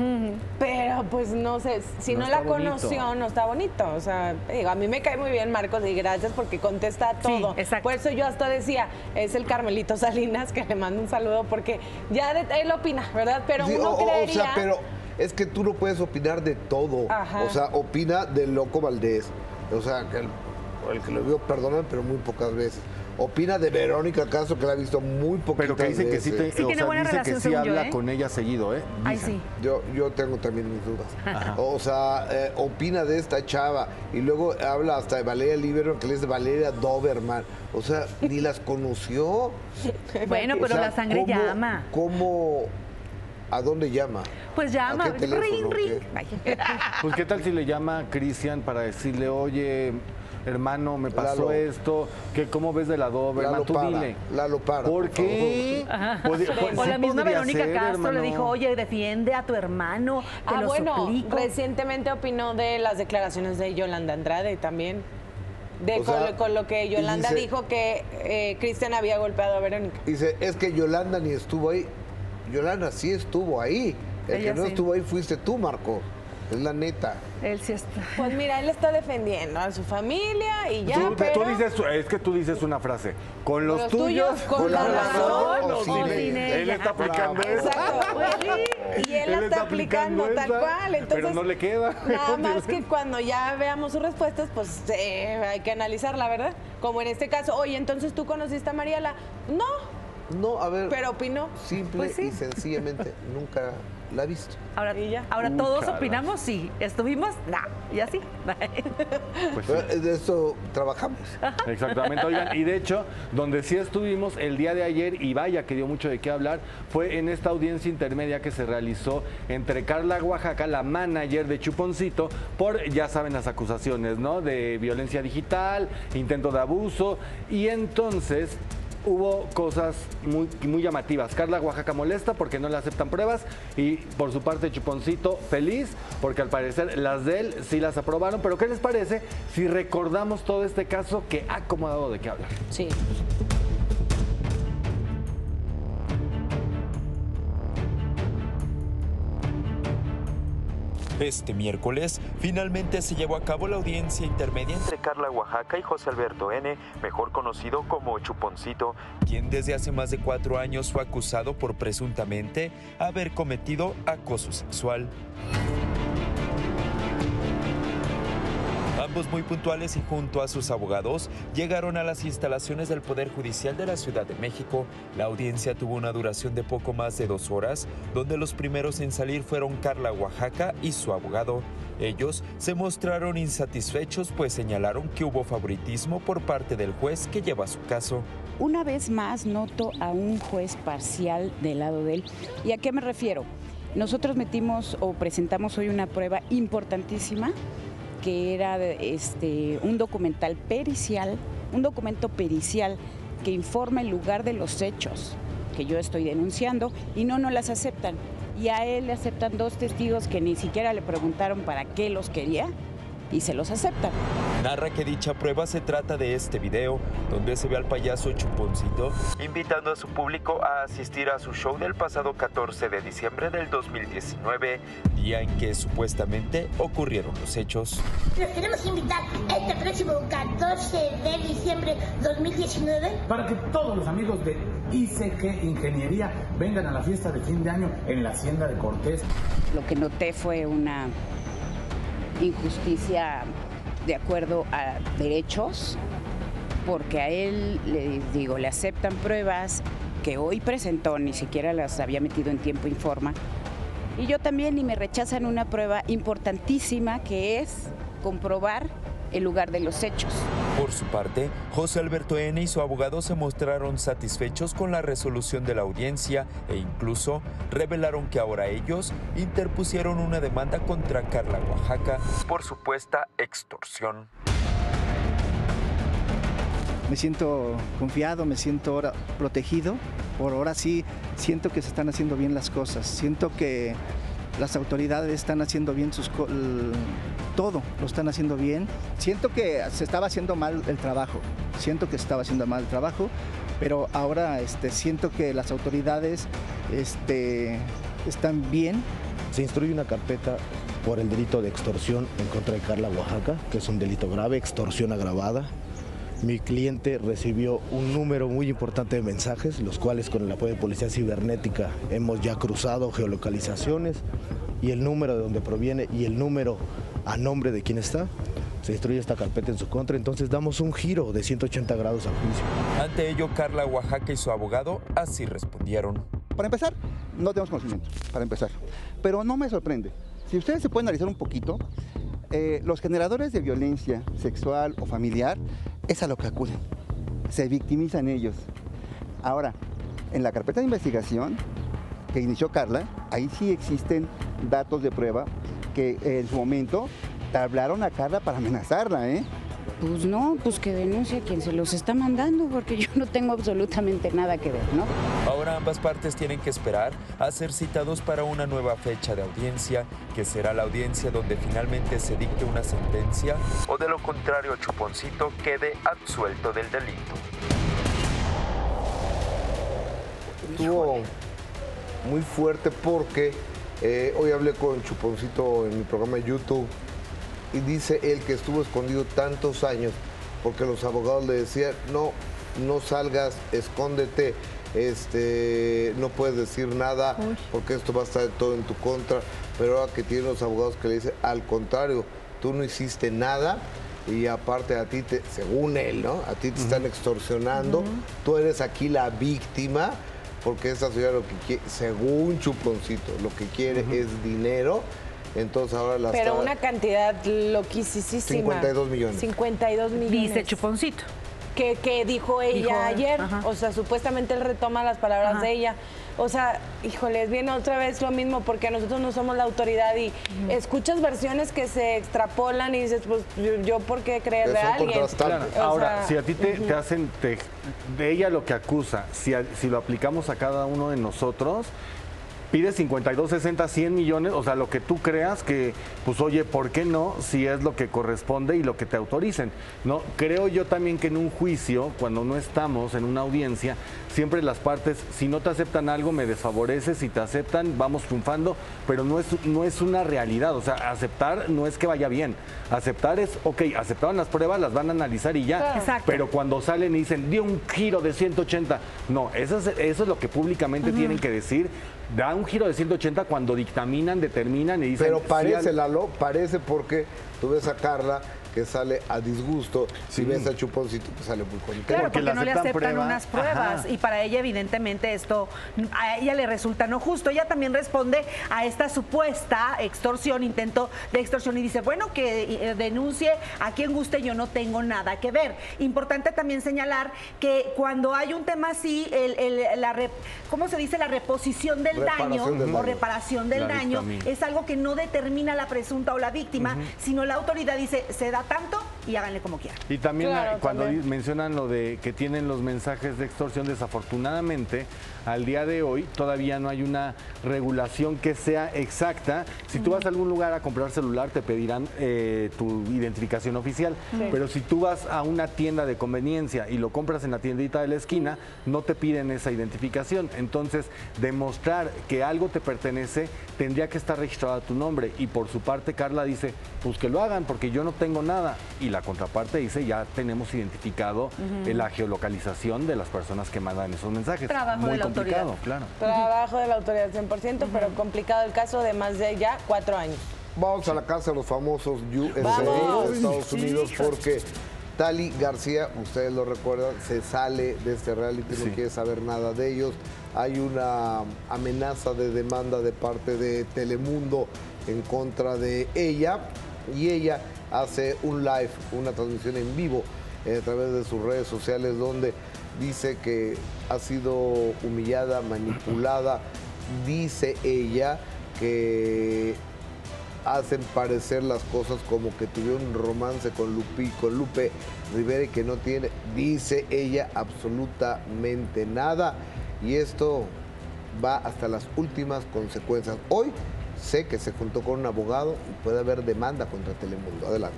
pero pues no sé, si No no, está la conoció, bonito. no está bonito. O sea, digo, a mí me cae muy bien Marcos y gracias porque contesta todo. exacto. Por eso yo hasta decía, es el Carmelito Salinas, que le mando un saludo porque ya de, él opina, ¿verdad? Pero Sí, uno o, o- o creería... sea, pero es que tú no puedes opinar de todo. Ajá. O sea, opina del Loco Valdés. O sea, que el, el que lo vio, perdóname, pero muy pocas veces. Opina de Verónica Castro, que la ha visto muy poquitas Pero que dicen que sí, te, veces. Sí o tiene sea, buena dice relación, que sí según yo, habla ¿eh? con ella seguido, ¿eh? Ay, Dicen. sí. Yo, yo tengo también mis dudas. O sea, eh, opina de esta chava y luego habla hasta de Valeria Libero, que le dice Valeria Doberman. O sea, ni las conoció. Bueno, O pero sea, la sangre ¿cómo- llama. ¿Cómo? ¿A dónde llama? Pues llama, ¿A qué teléfono, ring, o ring. qué? Ay. Pues qué tal si le llama a Cristian para decirle, oye, hermano, me pasó Lalo. esto, que cómo ves de la Doberman, Lalo tú para, dile. Lalo para. ¿Por qué? Ajá. Podi- pues, o sí la misma podría Verónica ser, Castro hermano. le dijo, oye, defiende a tu hermano, te Ah, lo bueno, suplico. recientemente opinó de las declaraciones de Yolanda Andrade también. De O con, sea, lo, con lo que y Yolanda dice- dijo que eh, Cristian había golpeado a Verónica. Dice, es que Yolanda ni estuvo ahí. Yolanda sí estuvo ahí. El Ella que no sí. estuvo ahí fuiste tú, Marco. Es la neta. Él sí está. Pues mira, él está defendiendo a su familia y ya, Tú, pero... tú dices, es que tú dices una frase, con los, Los tuyos, con la razón o o sin sin ella. Él ella. está aplicando eso. Exacto, pues sí, y él, la está aplicando tal esa, cual, entonces... pero no le queda. Nada más que cuando ya veamos sus respuestas, pues eh, hay que analizarla, ¿verdad? Como en este caso, oye, entonces tú conociste a Mariela. No, No, a ver, pero opinó. simple Pues sí. y sencillamente nunca la he visto. Ahora, Y ya. ahora Uh, todos caray. opinamos, sí. ¿Estuvimos? No. Y así. Pues sí. Pero de eso trabajamos. Exactamente, oigan, y de hecho, donde sí estuvimos el día de ayer, y vaya que dio mucho de qué hablar, fue en esta audiencia intermedia que se realizó entre Carla Oaxaca, la manager de Chuponcito, por, ya saben, las acusaciones, ¿no? De violencia digital, intento de abuso, y entonces hubo cosas muy, muy llamativas. Carla Oaxaca molesta porque no le aceptan pruebas y por su parte Chuponcito feliz porque al parecer las de él sí las aprobaron. Pero ¿qué les parece si recordamos todo este caso que ha como dado de qué hablar? Sí. Este miércoles, finalmente se llevó a cabo la audiencia intermedia entre Carla Oaxaca y José Alberto N., mejor conocido como Chuponcito, quien desde hace más de cuatro años fue acusado por presuntamente haber cometido acoso sexual. Ambos muy puntuales y junto a sus abogados llegaron a las instalaciones del Poder Judicial de la Ciudad de México. La audiencia tuvo una duración de poco más de dos horas, donde los primeros en salir fueron Carla Oaxaca y su abogado. Ellos se mostraron insatisfechos, pues señalaron que hubo favoritismo por parte del juez que lleva su caso. Una vez más noto a un juez parcial del lado de él. ¿Y a qué me refiero? Nosotros metimos o presentamos hoy una prueba importantísima que era este, un documental pericial, un documento pericial que informa el lugar de los hechos que yo estoy denunciando y no nos las aceptan. Y a él le aceptan dos testigos que ni siquiera le preguntaron para qué los quería y se los aceptan. Narra que dicha prueba se trata de este video, donde se ve al payaso Chuponcito invitando a su público a asistir a su show del pasado catorce de diciembre del dos mil diecinueve, día en que supuestamente ocurrieron los hechos. Los queremos invitar este próximo catorce de diciembre de dos mil diecinueve para que todos los amigos de I C G Ingeniería vengan a la fiesta de fin de año en la Hacienda de Cortés. Lo que noté fue una injusticia de acuerdo a derechos, porque a él, le digo, le aceptan pruebas que hoy presentó, ni siquiera las había metido en tiempo y forma, y yo también, y me rechazan una prueba importantísima que es comprobar el lugar de los hechos. Por su parte, José Alberto N. y su abogado se mostraron satisfechos con la resolución de la audiencia e incluso revelaron que ahora ellos interpusieron una demanda contra Karla Oaxaca por supuesta extorsión. Me siento confiado, me siento ahora protegido. Por ahora sí siento que se están haciendo bien las cosas. Siento que las autoridades están haciendo bien sus todo, lo están haciendo bien. Siento que se estaba haciendo mal el trabajo, siento que se estaba haciendo mal el trabajo, pero ahora este, siento que las autoridades este, están bien. Se instruye una carpeta por el delito de extorsión en contra de Karla Oaxaca, que es un delito grave, extorsión agravada. Mi cliente recibió un número muy importante de mensajes, los cuales con el apoyo de Policía Cibernética hemos ya cruzado geolocalizaciones y el número de donde proviene y el número a nombre de quién está. Se instruye esta carpeta en su contra, entonces damos un giro de ciento ochenta grados al juicio. Ante ello, Karla Oaxaca y su abogado así respondieron. Para empezar, no tenemos conocimiento, para empezar. Pero no me sorprende. Si ustedes se pueden analizar un poquito, eh, los generadores de violencia sexual o familiar es a lo que acuden. Se victimizan ellos. Ahora, en la carpeta de investigación que inició Karla, ahí sí existen datos de prueba que en su momento hablaron a Karla para amenazarla, ¿eh? Pues no, pues que denuncie a quien se los está mandando, porque yo no tengo absolutamente nada que ver, ¿no? Ahora ambas partes tienen que esperar a ser citados para una nueva fecha de audiencia, que será la audiencia donde finalmente se dicte una sentencia, o de lo contrario Chuponcito quede absuelto del delito. Estuvo muy fuerte porque eh, hoy hablé con Chuponcito en mi programa de YouTube y dice él que estuvo escondido tantos años porque los abogados le decían, no, no salgas, escóndete, este, no puedes decir nada Uy. porque esto va a estar todo en tu contra, pero ahora que tienen los abogados que le dicen, al contrario, tú no hiciste nada y aparte a ti, te, según él, ¿no? A ti te uh-huh. están extorsionando, uh-huh. tú eres aquí la víctima, porque esta ciudad lo que quiere, según Chuponcito, lo que quiere uh-huh. es dinero. Entonces ahora las Pero una cantidad loquísima. cincuenta y dos millones. cincuenta y dos millones. Dice Chuponcito. Que, que dijo ella dijo, ayer. Ajá. O sea, supuestamente él retoma las palabras ajá. de ella. O sea, híjoles, viene otra vez lo mismo porque nosotros no somos la autoridad y uh-huh. escuchas versiones que se extrapolan y dices, pues yo, yo ¿por qué creerle a alguien? Claro. Ahora, sea, si a ti te, uh-huh. te hacen, te, de ella lo que acusa, si, a, si lo aplicamos a cada uno de nosotros, pide cincuenta y dos, sesenta, cien millones, o sea, lo que tú creas que, pues oye, ¿por qué no? Si es lo que corresponde y lo que te autoricen, ¿no? Creo yo también que en un juicio, cuando no estamos en una audiencia, siempre las partes, si no te aceptan algo, me desfavorece, si te aceptan, vamos triunfando, pero no es, no es una realidad, o sea, aceptar no es que vaya bien, aceptar es, ok, aceptaron las pruebas, las van a analizar y ya, Exacto. pero cuando salen y dicen, dio un giro de ciento ochenta, no, eso es, eso es lo que públicamente uh-huh. tienen que decir. Da un giro de ciento ochenta cuando dictaminan, determinan y dicen... Pero parece, sí, al... Lalo, parece porque tú ves a Karla que sale a disgusto sí. y ves a Chuponcito que sale muy contento. Claro, porque, porque no le aceptan prueba. unas pruebas Ajá. y para ella evidentemente esto a ella le resulta no justo. Ella también responde a esta supuesta extorsión, intento de extorsión y dice, bueno, que eh, denuncie a quien guste, yo no tengo nada que ver. Importante también señalar que cuando hay un tema así, el, el, la re, ¿cómo se dice? La reposición del reparación daño del o daño. reparación del la daño dictamina. Es algo que no determina la presunta o la víctima, uh-huh. sino la autoridad dice, se da tanto y háganle como quieran. Y también claro, cuando también. mencionan lo de que tienen los mensajes de extorsión, desafortunadamente, al día de hoy todavía no hay una regulación que sea exacta. Si tú vas a algún lugar a comprar celular, te pedirán eh, tu identificación oficial, sí. pero si tú vas a una tienda de conveniencia y lo compras en la tiendita de la esquina, no te piden esa identificación. Entonces, demostrar que algo te pertenece tendría que estar registrado a tu nombre. Y por su parte, Karla dice, pues que lo hagan, porque yo no tengo nada. Y la contraparte dice, ya tenemos identificado uh-huh. la geolocalización de las personas que mandan esos mensajes. Trabajo Muy de la complicado, autoridad. claro. Trabajo de la autoridad cien por ciento, uh-huh. pero complicado el caso de más de ya cuatro años. Vamos a la casa de los famosos U S A de Estados Unidos porque Tali García, ustedes lo recuerdan, se sale de este reality, sí. no quiere saber nada de ellos. Hay una amenaza de demanda de parte de Telemundo en contra de ella y ella hace un live, una transmisión en vivo eh, a través de sus redes sociales donde dice que ha sido humillada, manipulada. Dice ella que hacen parecer las cosas como que tuvieron un romance con, Lupi, con Lupe Rivera y que no tiene, dice ella, absolutamente nada. Y esto va hasta las últimas consecuencias. Hoy sé que se juntó con un abogado y puede haber demanda contra Telemundo. Adelante.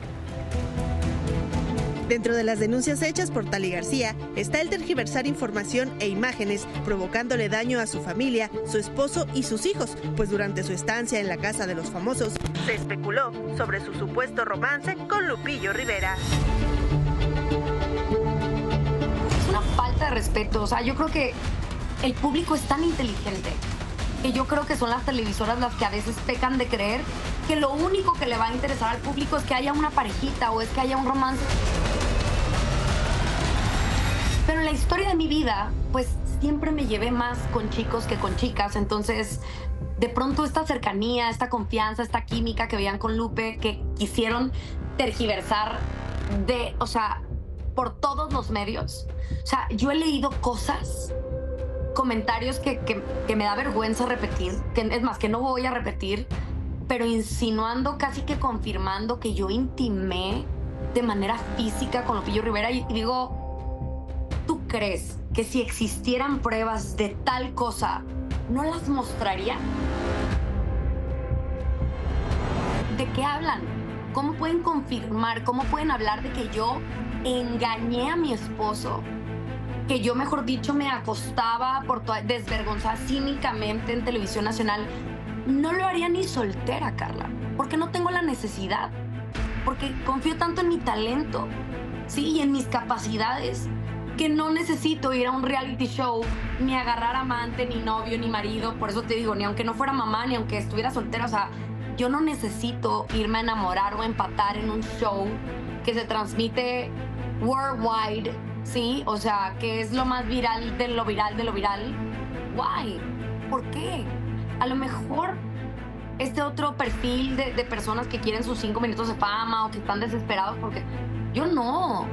Dentro de las denuncias hechas por Tali García está el tergiversar información e imágenes, provocándole daño a su familia, su esposo y sus hijos, pues durante su estancia en la Casa de los Famosos se especuló sobre su supuesto romance con Lupillo Rivera. Es una falta de respeto, o sea, yo creo que el público es tan inteligente que yo creo que son las televisoras las que a veces pecan de creer que lo único que le va a interesar al público es que haya una parejita o es que haya un romance. Pero en la historia de mi vida, pues siempre me llevé más con chicos que con chicas. Entonces, de pronto esta cercanía, esta confianza, esta química que veían con Lupe, que quisieron tergiversar de, o sea, por todos los medios. O sea, yo he leído cosas, comentarios que, que, que me da vergüenza repetir, que es más, que no voy a repetir, pero insinuando, casi que confirmando que yo intimé de manera física con Lupillo Rivera. Y, y digo, ¿tú crees que si existieran pruebas de tal cosa, no las mostraría? ¿De qué hablan? ¿Cómo pueden confirmar? ¿Cómo pueden hablar de que yo engañé a mi esposo? Que yo, mejor dicho, me acostaba por desvergonzada cínicamente en Televisión Nacional. No lo haría ni soltera, Carla, porque no tengo la necesidad, porque confío tanto en mi talento, sí, y en mis capacidades, que no necesito ir a un reality show, ni agarrar amante, ni novio, ni marido. Por eso te digo, ni aunque no fuera mamá, ni aunque estuviera soltera, o sea, yo no necesito irme a enamorar o a empatar en un show que se transmite worldwide, ¿sí? O sea, que es lo más viral de lo viral de lo viral. Why? ¿Por qué? A lo mejor este otro perfil de, de personas que quieren sus cinco minutos de fama o que están desesperados porque yo no.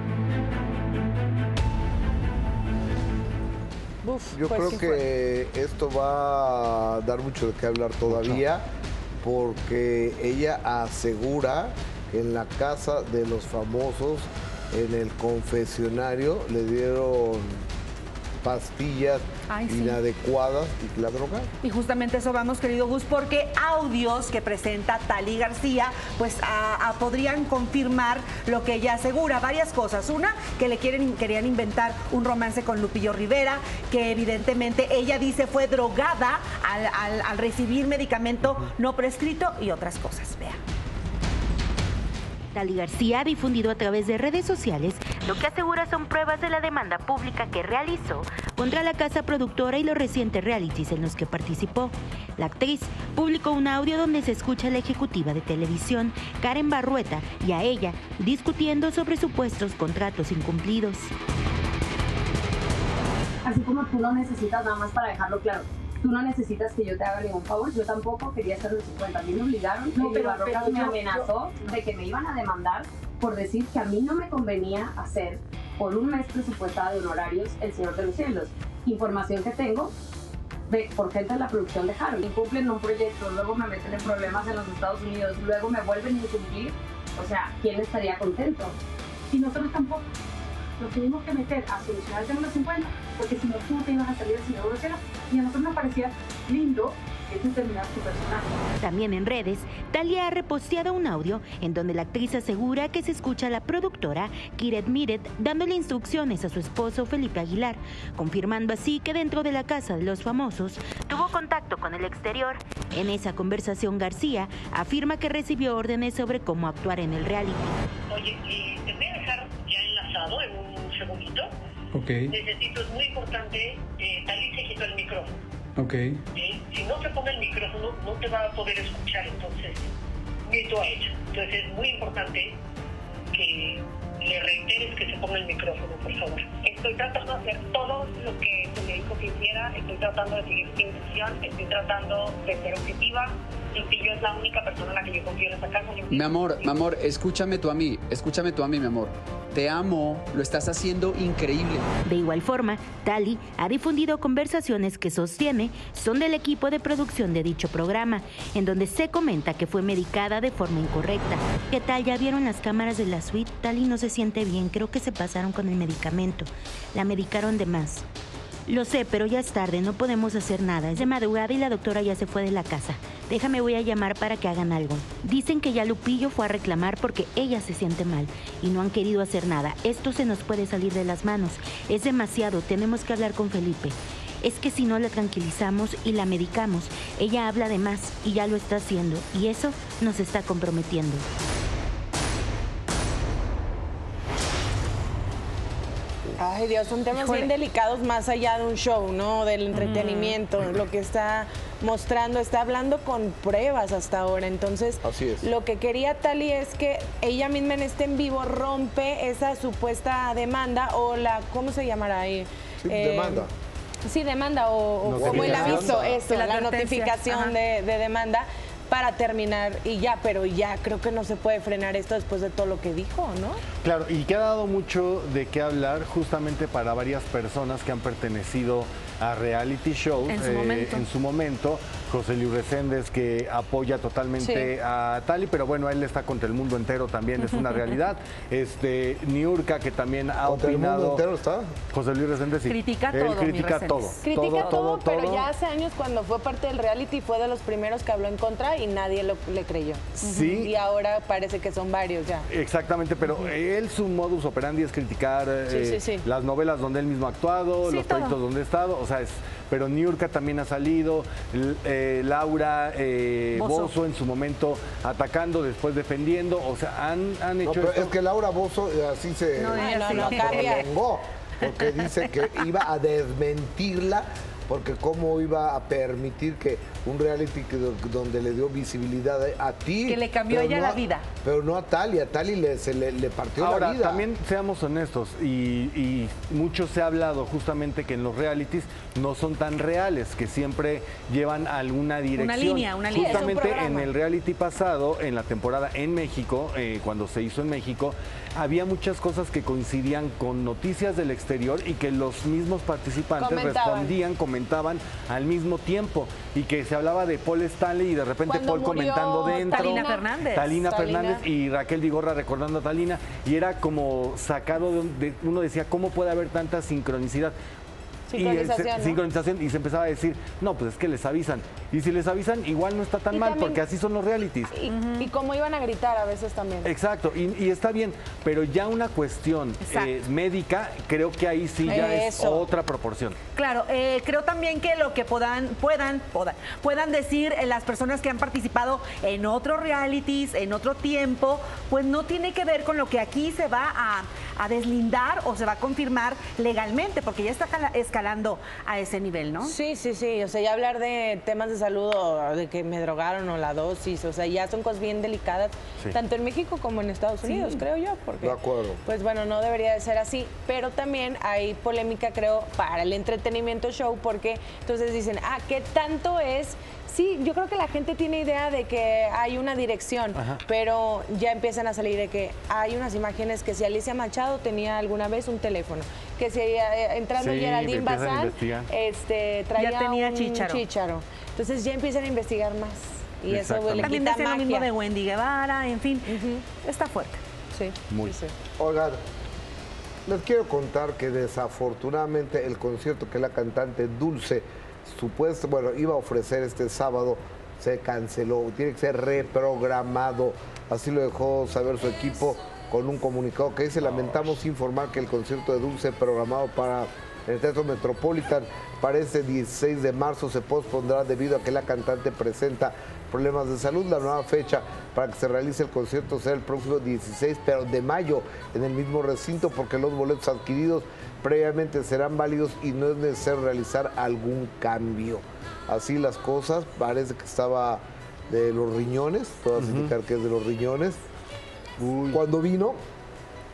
Uf, Yo pues creo que fue. esto va a dar mucho de qué hablar todavía, porque ella asegura que en la Casa de los Famosos, en el confesionario, le dieron pastillas Ay, sí. inadecuadas y que la drogaron. Y justamente eso vamos, querido Gus, porque audios que presenta Tali García pues a, a, podrían confirmar lo que ella asegura, varias cosas. Una, que le quieren, querían inventar un romance con Lupillo Rivera, que evidentemente ella dice fue drogada al, al, al recibir medicamento no prescrito y otras cosas. Vea. Tali García ha difundido a través de redes sociales lo que asegura son pruebas de la demanda pública que realizó contra la casa productora y los recientes realities en los que participó. La actriz publicó un audio donde se escucha a la ejecutiva de televisión, Karen Barrueta, y a ella discutiendo sobre supuestos contratos incumplidos. Así como tú no necesitas, nada más para dejarlo claro, tú no necesitas que yo te haga ningún favor, yo tampoco quería hacer de su cuenta, a mí me obligaron, no, pero, Barroca pero me yo, amenazó yo, de que me iban a demandar por decir que a mí no me convenía hacer por un mes presupuestado de honorarios El Señor de los Cielos. Información que tengo de, por gente de la producción de Harold. Incumplen un proyecto, luego me meten en problemas en los Estados Unidos, luego me vuelven a incumplir, o sea, ¿quién estaría contento? Y nosotros tampoco. Nos tuvimos que meter a solucionar el tema de los cincuenta, porque si no, tú te ibas a salir del Señor de los Cielos. Y a nosotros nos parecía lindo que tú terminaras tu personaje. También en redes, Talia ha reposteado un audio en donde la actriz asegura que se escucha a la productora Kiret Miret dándole instrucciones a su esposo Felipe Aguilar, confirmando así que dentro de la Casa de los Famosos tuvo contacto con el exterior. En esa conversación, García afirma que recibió órdenes sobre cómo actuar en el reality. Oye, eh, te voy a dejar ya enlazado en un segundito. Ok. Necesito, es muy importante, eh, Tali se quitó el micrófono. Ok. ¿Sí? Si no se pone el micrófono, no te va a poder escuchar, entonces, ni tú a ella. Entonces es muy importante que le reiteres que se ponga el micrófono, por favor. Estoy tratando de hacer todo lo que se me dijo que hiciera, estoy tratando de seguir mi intuición, estoy tratando de ser objetiva. Lupillo es la única persona en la que yo confío en esta casa. Yo Mi amor, mi amor, escúchame tú a mí, escúchame tú a mí, mi amor. Te amo, lo estás haciendo increíble. De igual forma, Tali ha difundido conversaciones que sostiene son del equipo de producción de dicho programa, en donde se comenta que fue medicada de forma incorrecta. ¿Qué tal? ¿Ya vieron las cámaras de la suite? Tali no se siente bien, creo que se pasaron con el medicamento. La medicaron de más. Lo sé, pero ya es tarde, no podemos hacer nada. Es de madrugada y la doctora ya se fue de la casa. Déjame, voy a llamar para que hagan algo. Dicen que ya Lupillo fue a reclamar porque ella se siente mal y no han querido hacer nada. Esto se nos puede salir de las manos. Es demasiado, tenemos que hablar con Felipe. Es que si no la tranquilizamos y la medicamos, ella habla de más y ya lo está haciendo. Y eso nos está comprometiendo. Ay, Dios, son temas Híjole. bien delicados más allá de un show, ¿no? Del entretenimiento, Mm. lo que está mostrando, está hablando con pruebas hasta ahora. Entonces, Así es. lo que quería Tali es que ella misma en este en vivo rompe esa supuesta demanda o la, ¿cómo se llamará ahí? Sí, Eh, demanda. Sí, demanda o, o como el Notificación. aviso, eso, La la, advertencia. notificación Ajá. de, de demanda para terminar y ya, pero ya creo que no se puede frenar esto después de todo lo que dijo, ¿no? Claro, y que ha dado mucho de qué hablar justamente para varias personas que han pertenecido a reality shows En su momento. en su momento. José Luis Reséndez, que apoya totalmente Sí. a Tali, pero bueno, él está contra el mundo entero también, es una realidad. Este, Niurka, que también ha ¿Contra el opinado. mundo entero está? José Luis Reséndez, sí. Critica Él todo, mi critica Reséndez. todo. Critica todo, pero todo. ya hace años cuando fue parte del reality fue de los primeros que habló en contra y nadie lo, le creyó. Sí. Y ahora parece que son varios ya. Exactamente, pero él su modus operandi es criticar Sí, eh, sí, sí. las novelas donde él mismo ha actuado, Sí, los todo. proyectos donde ha estado, o sea, es, pero Niurka también ha salido, L- eh, Laura eh, Bozzo. Bozzo en su momento atacando, después defendiendo, o sea, han, han No, hecho pero esto. es que Laura Bozo eh, así se No, ella la sí. no, cambia. prolongó, porque dice que iba a desmentirla, porque cómo iba a permitir que un reality que- donde le dio visibilidad a ti. Que le cambió a pero ella no la vida. Pero no a Tali, a Tali le, se le, le partió Ahora, la vida. también seamos honestos, y, y mucho se ha hablado justamente que en los realities no son tan reales, que siempre llevan alguna dirección. línea, una línea. Justamente Es un programa. en el reality pasado, en la temporada en México, eh, cuando se hizo en México, había muchas cosas que coincidían con noticias del exterior y que los mismos participantes Comentaban. respondían, comentaban al mismo tiempo, y que se hablaba de Paul Stanley y de repente Cuando Paul murió comentando dentro. Talina Fernández. Talina Talina. Fernández y Raquel Vigorra recordando a Talina, y era como sacado de, un- de- uno decía, ¿cómo puede haber tanta sincronicidad? Y, eh, se- Sincronización, ¿no? sincronización, y se empezaba a decir, no, pues es que les avisan. Y si les avisan, igual no está tan Y mal, también- porque así son los realities. Y, y cómo iban a gritar a veces también. Exacto, y, y está bien, pero ya una cuestión Exacto. eh, médica, creo que ahí sí ya es Eso. otra proporción. Claro, eh, creo también que lo que puedan, puedan, puedan, puedan decir eh, las personas que han participado en otros realities, en otro tiempo, pues no tiene que ver con lo que aquí se va a, a deslindar o se va a confirmar legalmente, porque ya está cala- escalando a ese nivel, ¿no? Sí, sí, sí. O sea, ya hablar de temas de salud o de que me drogaron o la dosis, o sea, ya son cosas bien delicadas, Sí. tanto en México como en Estados Unidos, creo yo. Porque, De acuerdo. pues bueno, no debería de ser así. Pero también hay polémica, creo, para el entretenimiento show, porque entonces dicen, ah, ¿qué tanto es? Sí, yo creo que la gente tiene idea de que hay una dirección, Ajá. pero ya empiezan a salir de que hay unas imágenes que si Alicia Machado tenía alguna vez un teléfono, que si eh, entrando Sí, Geraldine empiezan a Bazán investigar. este, traía Ya tenía un chícharo. Entonces ya empiezan a investigar más. Y eso Exactamente. le También quita dicen lo mismo magia. de Wendy Guevara, en fin, está fuerte. Sí, Muy. sí, sí. Oigan, les quiero contar que desafortunadamente el concierto que la cantante Dulce supuesto, bueno, iba a ofrecer este sábado se canceló, tiene que ser reprogramado. Así lo dejó saber su equipo con un comunicado que dice: lamentamos informar que el concierto de Dulce programado para el Teatro Metropolitan para este dieciséis de marzo se pospondrá debido a que la cantante presenta problemas de salud. La nueva fecha para que se realice el concierto será el próximo dieciséis pero de mayo en el mismo recinto, porque los boletos adquiridos previamente serán válidos y no es necesario realizar algún cambio. Así las cosas, parece que estaba de los riñones, todas indicar que es de los riñones. Cuando vino,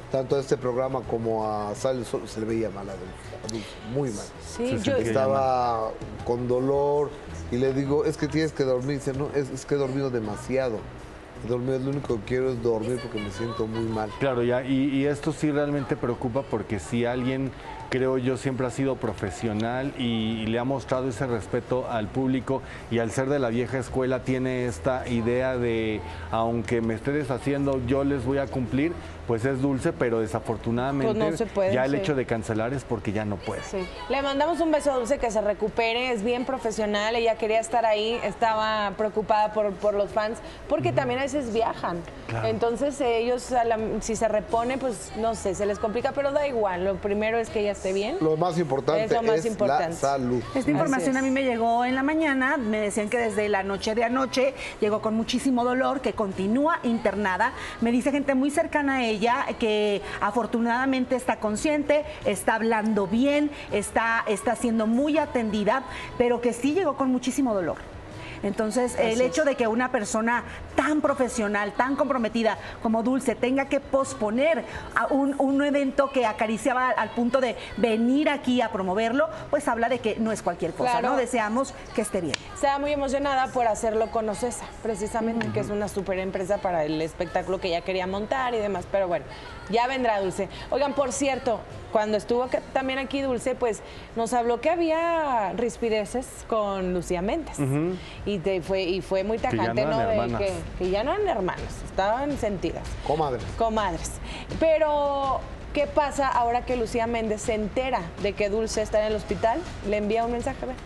tanto a este programa como a Sale el Sol, se le veía mal a Dulce, a Dulce, muy mal. Sí, yo- Estaba con dolor y le digo, es que tienes que dormir. Dice, no, es, es que he dormido demasiado. He dormido, lo único que quiero es dormir porque me siento muy mal. Claro, ya, y, y esto sí realmente preocupa porque si alguien, creo yo, siempre ha sido profesional y, y le ha mostrado ese respeto al público y al ser de la vieja escuela tiene esta idea de, aunque me esté deshaciendo, yo les voy a cumplir, pues es Dulce, pero desafortunadamente Pues no se puede, ya el sí. hecho de cancelar es porque ya no puede. Sí. Le mandamos un beso a Dulce, que se recupere, es bien profesional, ella quería estar ahí, estaba preocupada por, por los fans, porque también a veces viajan. Claro. Entonces ellos, a la- si se repone, pues no sé, se les complica, pero da igual, lo primero es que ella esté bien. Lo más importante Es lo más es importante. la salud. Esta información Así a es. mí me llegó en la mañana, me decían que desde la noche de anoche llegó con muchísimo dolor, que continúa internada. Me dice gente muy cercana a ella que afortunadamente está consciente, está hablando bien, está, está siendo muy atendida, pero que sí llegó con muchísimo dolor. Entonces, Así el es. hecho de que una persona tan profesional, tan comprometida como Dulce tenga que posponer a un, un evento que acariciaba al punto de venir aquí a promoverlo, pues habla de que no es cualquier cosa, Claro. ¿no? Deseamos que esté bien. Estaba muy emocionada por hacerlo con Ocesa, precisamente, que es una super empresa para el espectáculo que ella quería montar y demás, pero bueno, ya vendrá Dulce. Oigan, por cierto, cuando estuvo acá- también aquí Dulce, pues nos habló que había rispideces con Lucía Méndez. Ujú. Y, te fue, y fue muy Que ya tajante, no ¿no? eran De hermanas. que, que ya no eran hermanas, estaban sentidas. Comadres. Comadres. Pero, ¿qué pasa ahora que Lucía Méndez se entera de que Dulce está en el hospital? Le envía un mensaje, a ver.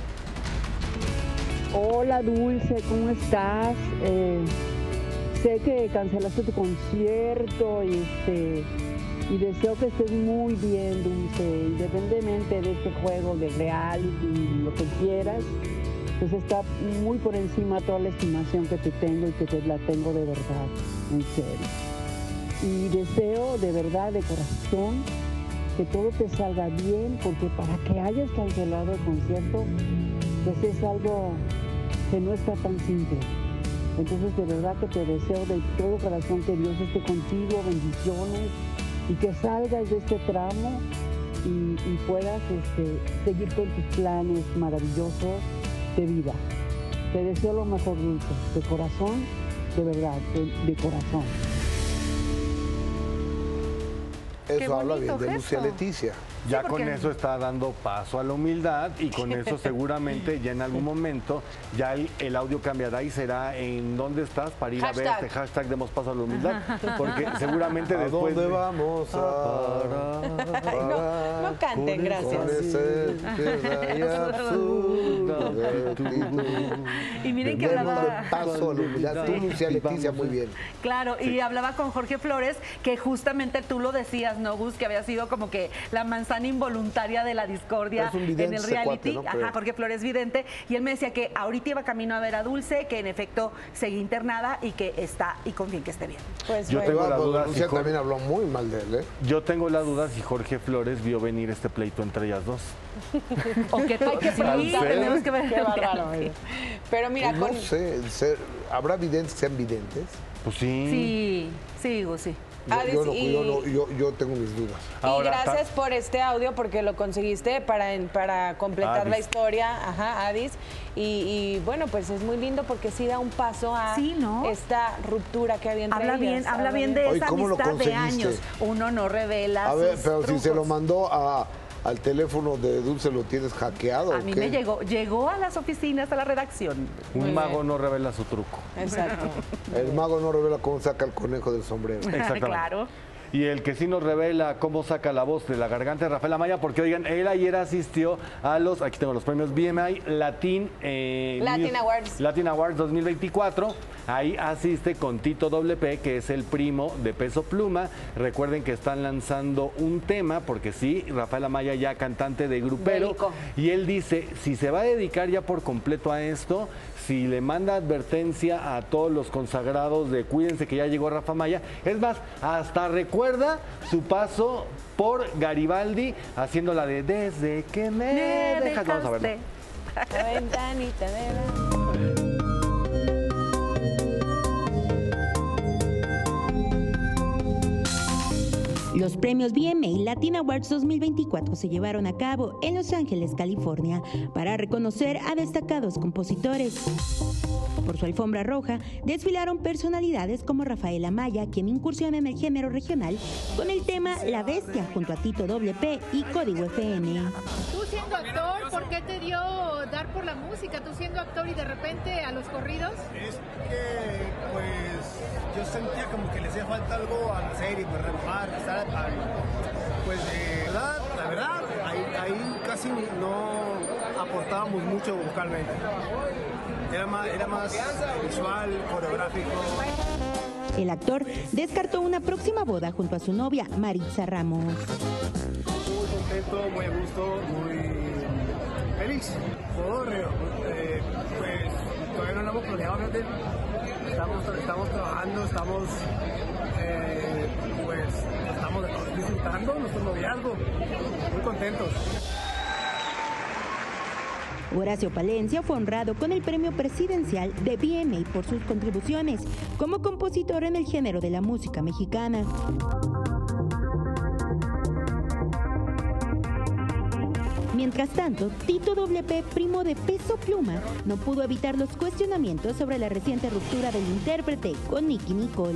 Hola Dulce, ¿cómo estás? Eh, sé que cancelaste tu concierto y, este, y deseo que estés muy bien, Dulce, independientemente de este juego de reality y lo que quieras, pues está muy por encima toda la estimación que te tengo y que te la tengo de verdad, en serio. Y deseo de verdad, de corazón, que todo te salga bien, porque para que hayas cancelado el concierto, pues es algo que no está tan simple. Entonces, de verdad que te deseo de todo corazón que Dios esté contigo, bendiciones, y que salgas de este tramo y, y puedas este, seguir con tus planes maravillosos de vida. Te deseo lo mejor, Dulce, de corazón, de verdad, de, de corazón. Eso habla bien de Lucía Leticia. Ya con eso está dando paso a la humildad y con eso seguramente ya en algún momento ya el, el audio cambiará y será en dónde estás para ir a ver Hashtag. este hashtag demos paso a la humildad, porque seguramente ¿A después dónde de- vamos a Ay, no, no canten, gracias. Con ese tierna y absurda actitud. Y miren que Demos hablaba- de paso a la humildad. Tú, Lucía Leticia, muy bien. Claro, y hablaba con Jorge Flores, que justamente tú lo decías, ¿no, Gus? Que había sido como que la manzana involuntaria de la discordia Es un vidente en el ese reality. cuate, ¿no? Ajá, Creo. Jorge Flores vidente. Y él me decía que ahorita iba camino a ver a Dulce, que en efecto seguía internada y que está, y confía en que esté bien. Pues Yo tengo la duda si Lucía Jorge- también habló muy mal de él, ¿eh? yo tengo la duda si Jorge Flores vio venir este pleito entre ellas dos. O que Hay que sí, preguntar. tenemos que ver. Qué bárbaro. oye. Pero mira, Pues no con... sé, ser- ¿habrá videntes que sean videntes? Pues sí. Sí, sí, Gus, sí. Yo, Adis, yo no- y- yo no- yo- yo tengo mis dudas. Y gracias por este audio porque lo conseguiste para, para completar Adis. la historia, ajá, Adis. Y, y, bueno, pues es muy lindo porque sí da un paso a Sí, ¿no? esta ruptura que había entre Habla ellas. bien, habla bien de Oye, esa ¿cómo lo amistad de conseguiste? años. Uno no revela A ver, sus pero si se lo trucos. mandó a, al teléfono de Dulce, ¿lo tienes hackeado A o mí qué? me llegó, llegó a las oficinas, a la redacción. Un mago no revela su truco. Exacto. El mago no revela cómo saca el conejo del sombrero. Exactamente. Claro. Y el que sí nos revela cómo saca la voz de la garganta de Rafael Amaya, porque oigan, él ayer asistió a los, aquí tengo los premios B M I Latin, eh, Latin Music- Awards. Latin Awards dos mil veinticuatro. Ahí asiste con Tito W P, que es el primo de Peso Pluma. Recuerden que están lanzando un tema, porque sí, Rafael Amaya ya cantante de grupero. Bélico. Y él dice, si se va a dedicar ya por completo a esto, si le manda advertencia a todos los consagrados de cuídense que ya llegó Rafa Maya, es más, hasta recuerda su paso por Garibaldi haciendo la de desde que me, Me dejas. Vamos a verlo. dejaste. La ventanita de la... Los premios V M A Latin Awards dos mil veinticuatro se llevaron a cabo en Los Ángeles, California, para reconocer a destacados compositores. Por su alfombra roja desfilaron personalidades como Rafael Amaya, quien incursiona en el género regional con el tema La Bestia junto a Tito Doble P y Código F M. Tú siendo actor, ¿por qué te dio dar por la música? Tú siendo actor y de repente a los corridos. Es que pues yo sentía como que le hacía falta algo a la serie, pues rebajar, estar al, pues de verdad, la verdad, ahí, ahí casi no aportábamos mucho vocalmente. Era más, era más visual, coreográfico. El actor descartó una próxima boda junto a su novia, Maritza Ramos. Muy contento, muy a gusto, muy feliz. Todo, eh, pues todavía no lo hemos planeado, fíjate. Estamos, estamos trabajando, estamos, eh, pues, estamos disfrutando nuestro noviazgo. Muy contentos. Horacio Palencia fue honrado con el premio presidencial de V M A por sus contribuciones como compositor en el género de la música mexicana. Mientras tanto, Tito Doble P, primo de Peso Pluma, no pudo evitar los cuestionamientos sobre la reciente ruptura del intérprete con Nicki Nicole.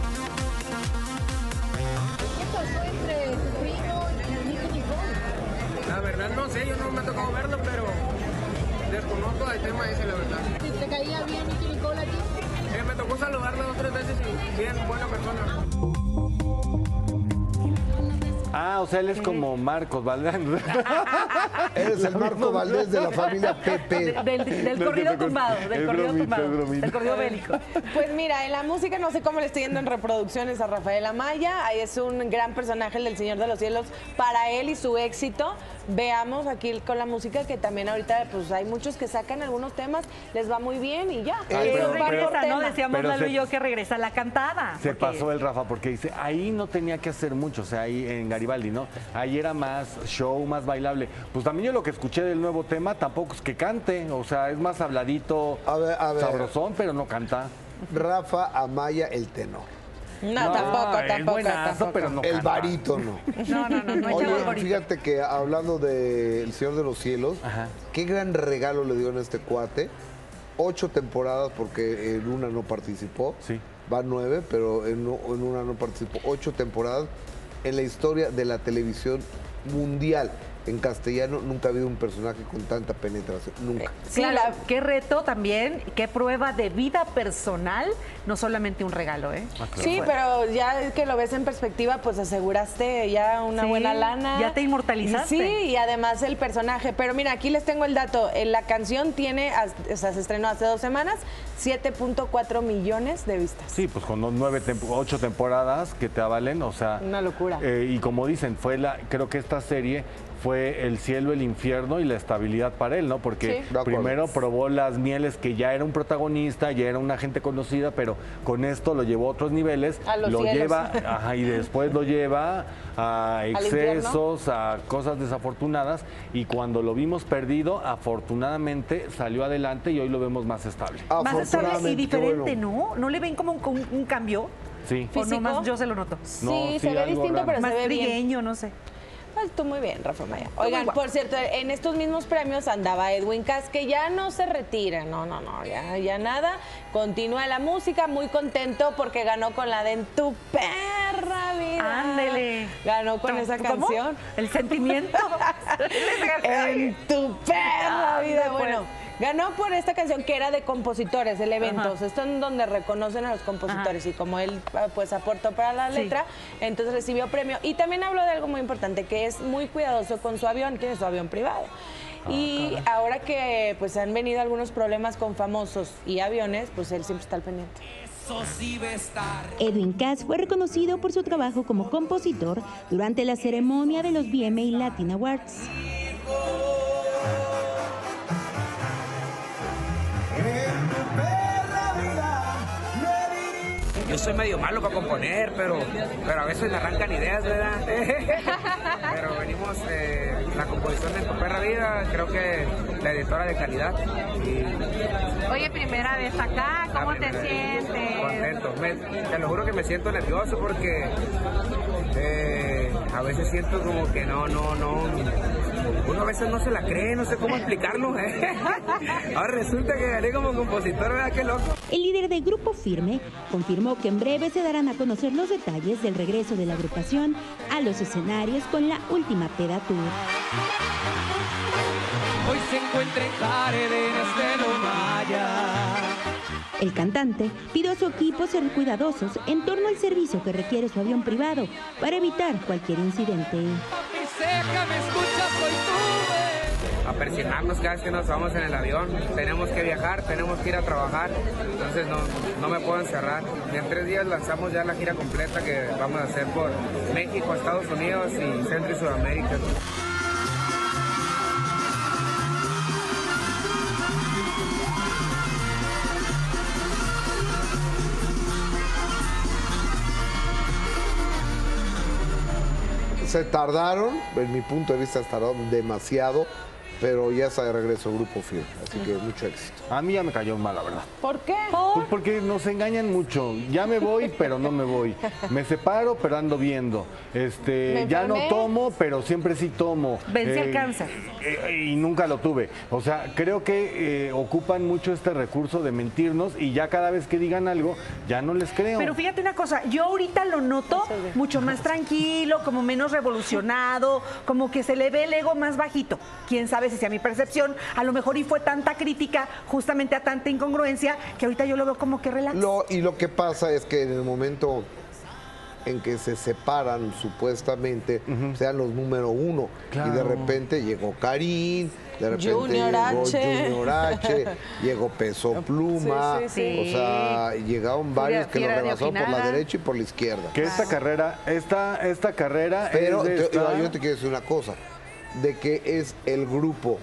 ¿Qué pasó entre tu primo y Nicki Nicole? La verdad no sé, yo no me ha tocado verlo, pero desconozco el tema ese, la verdad. ¿Te caía bien Nicki Nicole a ti? Eh, me tocó saludarla dos o tres veces y bien, buena persona. Ah, o sea, él es como Marcos Valdés. Eres el Marco Valdés de la familia Pepe. Del, del, del corrido tumbado, del Es corrido bromita, tumbado, es bromita. del corrido bélico. Pues mira, en la música no sé cómo le estoy yendo en reproducciones a Rafael Amaya. Ahí es un gran personaje, el del Señor de los Cielos, para él y su éxito. Veamos aquí con la música que también ahorita pues hay muchos que sacan algunos temas, les va muy bien y ya. Ay, pero- Eso va pero- por Regresa, ¿no? tema. Decíamos Pero Lalo se- y yo que regresa la cantada. Se porque- pasó el Rafa porque dice, ahí no tenía que hacer mucho, o sea, ahí en Garibaldi, ¿no? Ahí era más show, más bailable. Pues también yo lo que escuché del nuevo tema tampoco es que cante, o sea, es más habladito, A ver, a ver. sabrosón, pero no canta. Rafa Amaya, el tenor. No, tampoco, es tampoco, buenazo, tampoco. pero no El canta. barítono. No, no, no, no Oye, echamos gorrito. fíjate que hablando del Señor de los Cielos, Ajá. qué gran regalo le dio en este cuate. Ocho temporadas, porque en una no participó. Sí. Van nueve, pero en, no- en una no participó. Ocho temporadas en la historia de la televisión mundial. En castellano nunca ha habido un personaje con tanta penetración. Nunca. Sí, Claro, la- qué reto también, qué prueba de vida personal, no solamente un regalo, ¿eh? Sí, pero ya que lo ves en perspectiva, pues aseguraste ya una Sí, buena lana. ya te inmortalizaste. Sí, y además el personaje. Pero mira, aquí les tengo el dato. Eh, La canción tiene, as- o sea, se estrenó hace dos semanas, siete punto cuatro millones de vistas. Sí, pues con nueve, temp- ocho temporadas que te avalen, o sea... Una locura. eh, y como dicen, fue la, creo que esta serie fue el cielo, el infierno y la estabilidad para él, ¿no? Porque Sí. De acuerdo. primero probó las mieles que ya era un protagonista, ya era una gente conocida, pero con esto lo llevó a otros niveles, A los lo cielos. lleva, ajá, y después lo lleva a infierno. excesos, a cosas desafortunadas, y cuando lo vimos perdido, afortunadamente salió adelante y hoy lo vemos más estable. Más estable y Afortunadamente, diferente, bueno. ¿no? ¿No le ven como un, un- un cambio? Sí. ¿O ¿Físico? nomás yo se lo noto? Sí, No, sí, se ve algo distinto, raro. pero Más se ve bien. trigueño, no sé. Pues tú muy bien, Rafa Maya. muy Oigan, guapo. por cierto, en estos mismos premios andaba Edwin Cass, que ya no se retira, no, no, no, ya, ya nada. Continúa la música, muy contento porque ganó con la de En tu perra vida. Ándele. Ganó con esa ¿Cómo? canción. El sentimiento. En tu perra Ande, vida. pues. Bueno, ganó por esta canción que era de compositores, el evento. Ajá. O sea, esto es donde reconocen a los compositores. Y como él pues aportó para la Sí. letra, entonces recibió premio. Y también habló de algo muy importante, que es muy cuidadoso con su avión, tiene su avión privado. Y ahora que pues han venido algunos problemas con famosos y aviones, pues él siempre está al pendiente. Edwin Cass fue reconocido por su trabajo como compositor durante la ceremonia de los V M A Latin Awards. Yo soy medio malo para componer, pero, pero a veces me arrancan ideas, ¿verdad? Pero venimos, eh, la composición de Tu Perra Vida, creo que la editora de calidad. Y Oye, primera vez acá, ¿cómo te sientes? Contento, me, te lo juro que me siento nervioso porque eh, a veces siento como que no, no, no, uno a veces no se la cree, no sé cómo explicarlo. ¿eh? Ahora resulta que gané como compositor, ¿verdad? Qué loco. El líder del Grupo Firme confirmó que en breve se darán a conocer los detalles del regreso de la agrupación a los escenarios con la última Peda Tour. Hoy se encuentra en Jardines de los Mayas. El cantante pidió a su equipo ser cuidadosos en torno al servicio que requiere su avión privado para evitar cualquier incidente. Apersionarnos cada vez que nos vamos en el avión, tenemos que viajar, tenemos que ir a trabajar, entonces no, no me puedo encerrar. Y en tres días lanzamos ya la gira completa que vamos a hacer por México, Estados Unidos y Centro y Sudamérica. Se tardaron, en mi punto de vista tardaron demasiado, pero ya está de regreso el Grupo Firme, así que mucho éxito. A mí ya me cayó mal, la verdad. ¿Por qué? Pues porque nos engañan mucho. Ya me voy, pero no me voy. Me separo, pero ando viendo. Este, ya no tomo, pero siempre sí tomo. Vencí eh, el cáncer. Eh, y nunca lo tuve. O sea, creo que eh, ocupan mucho este recurso de mentirnos y ya cada vez que digan algo, ya no les creo. Pero fíjate una cosa, yo ahorita lo noto mucho más tranquilo, como menos revolucionado, como que se le ve el ego más bajito. Quién sabe si sea mi percepción, a lo mejor y fue tanta crítica justamente a tanta incongruencia que ahorita yo lo veo como que relax. Lo, y lo que pasa es que en el momento en que se separan supuestamente, uh-huh. sean los número uno, claro. Y de repente llegó Karin, de repente Junior llegó H. Junior H, llegó Peso Pluma, sí, sí, sí. O sea, llegaron varios que lo rebasaron por la derecha y por la izquierda. Que esta carrera, esta, esta carrera Pero es de te, esta... yo te quiero decir una cosa, de que es el grupo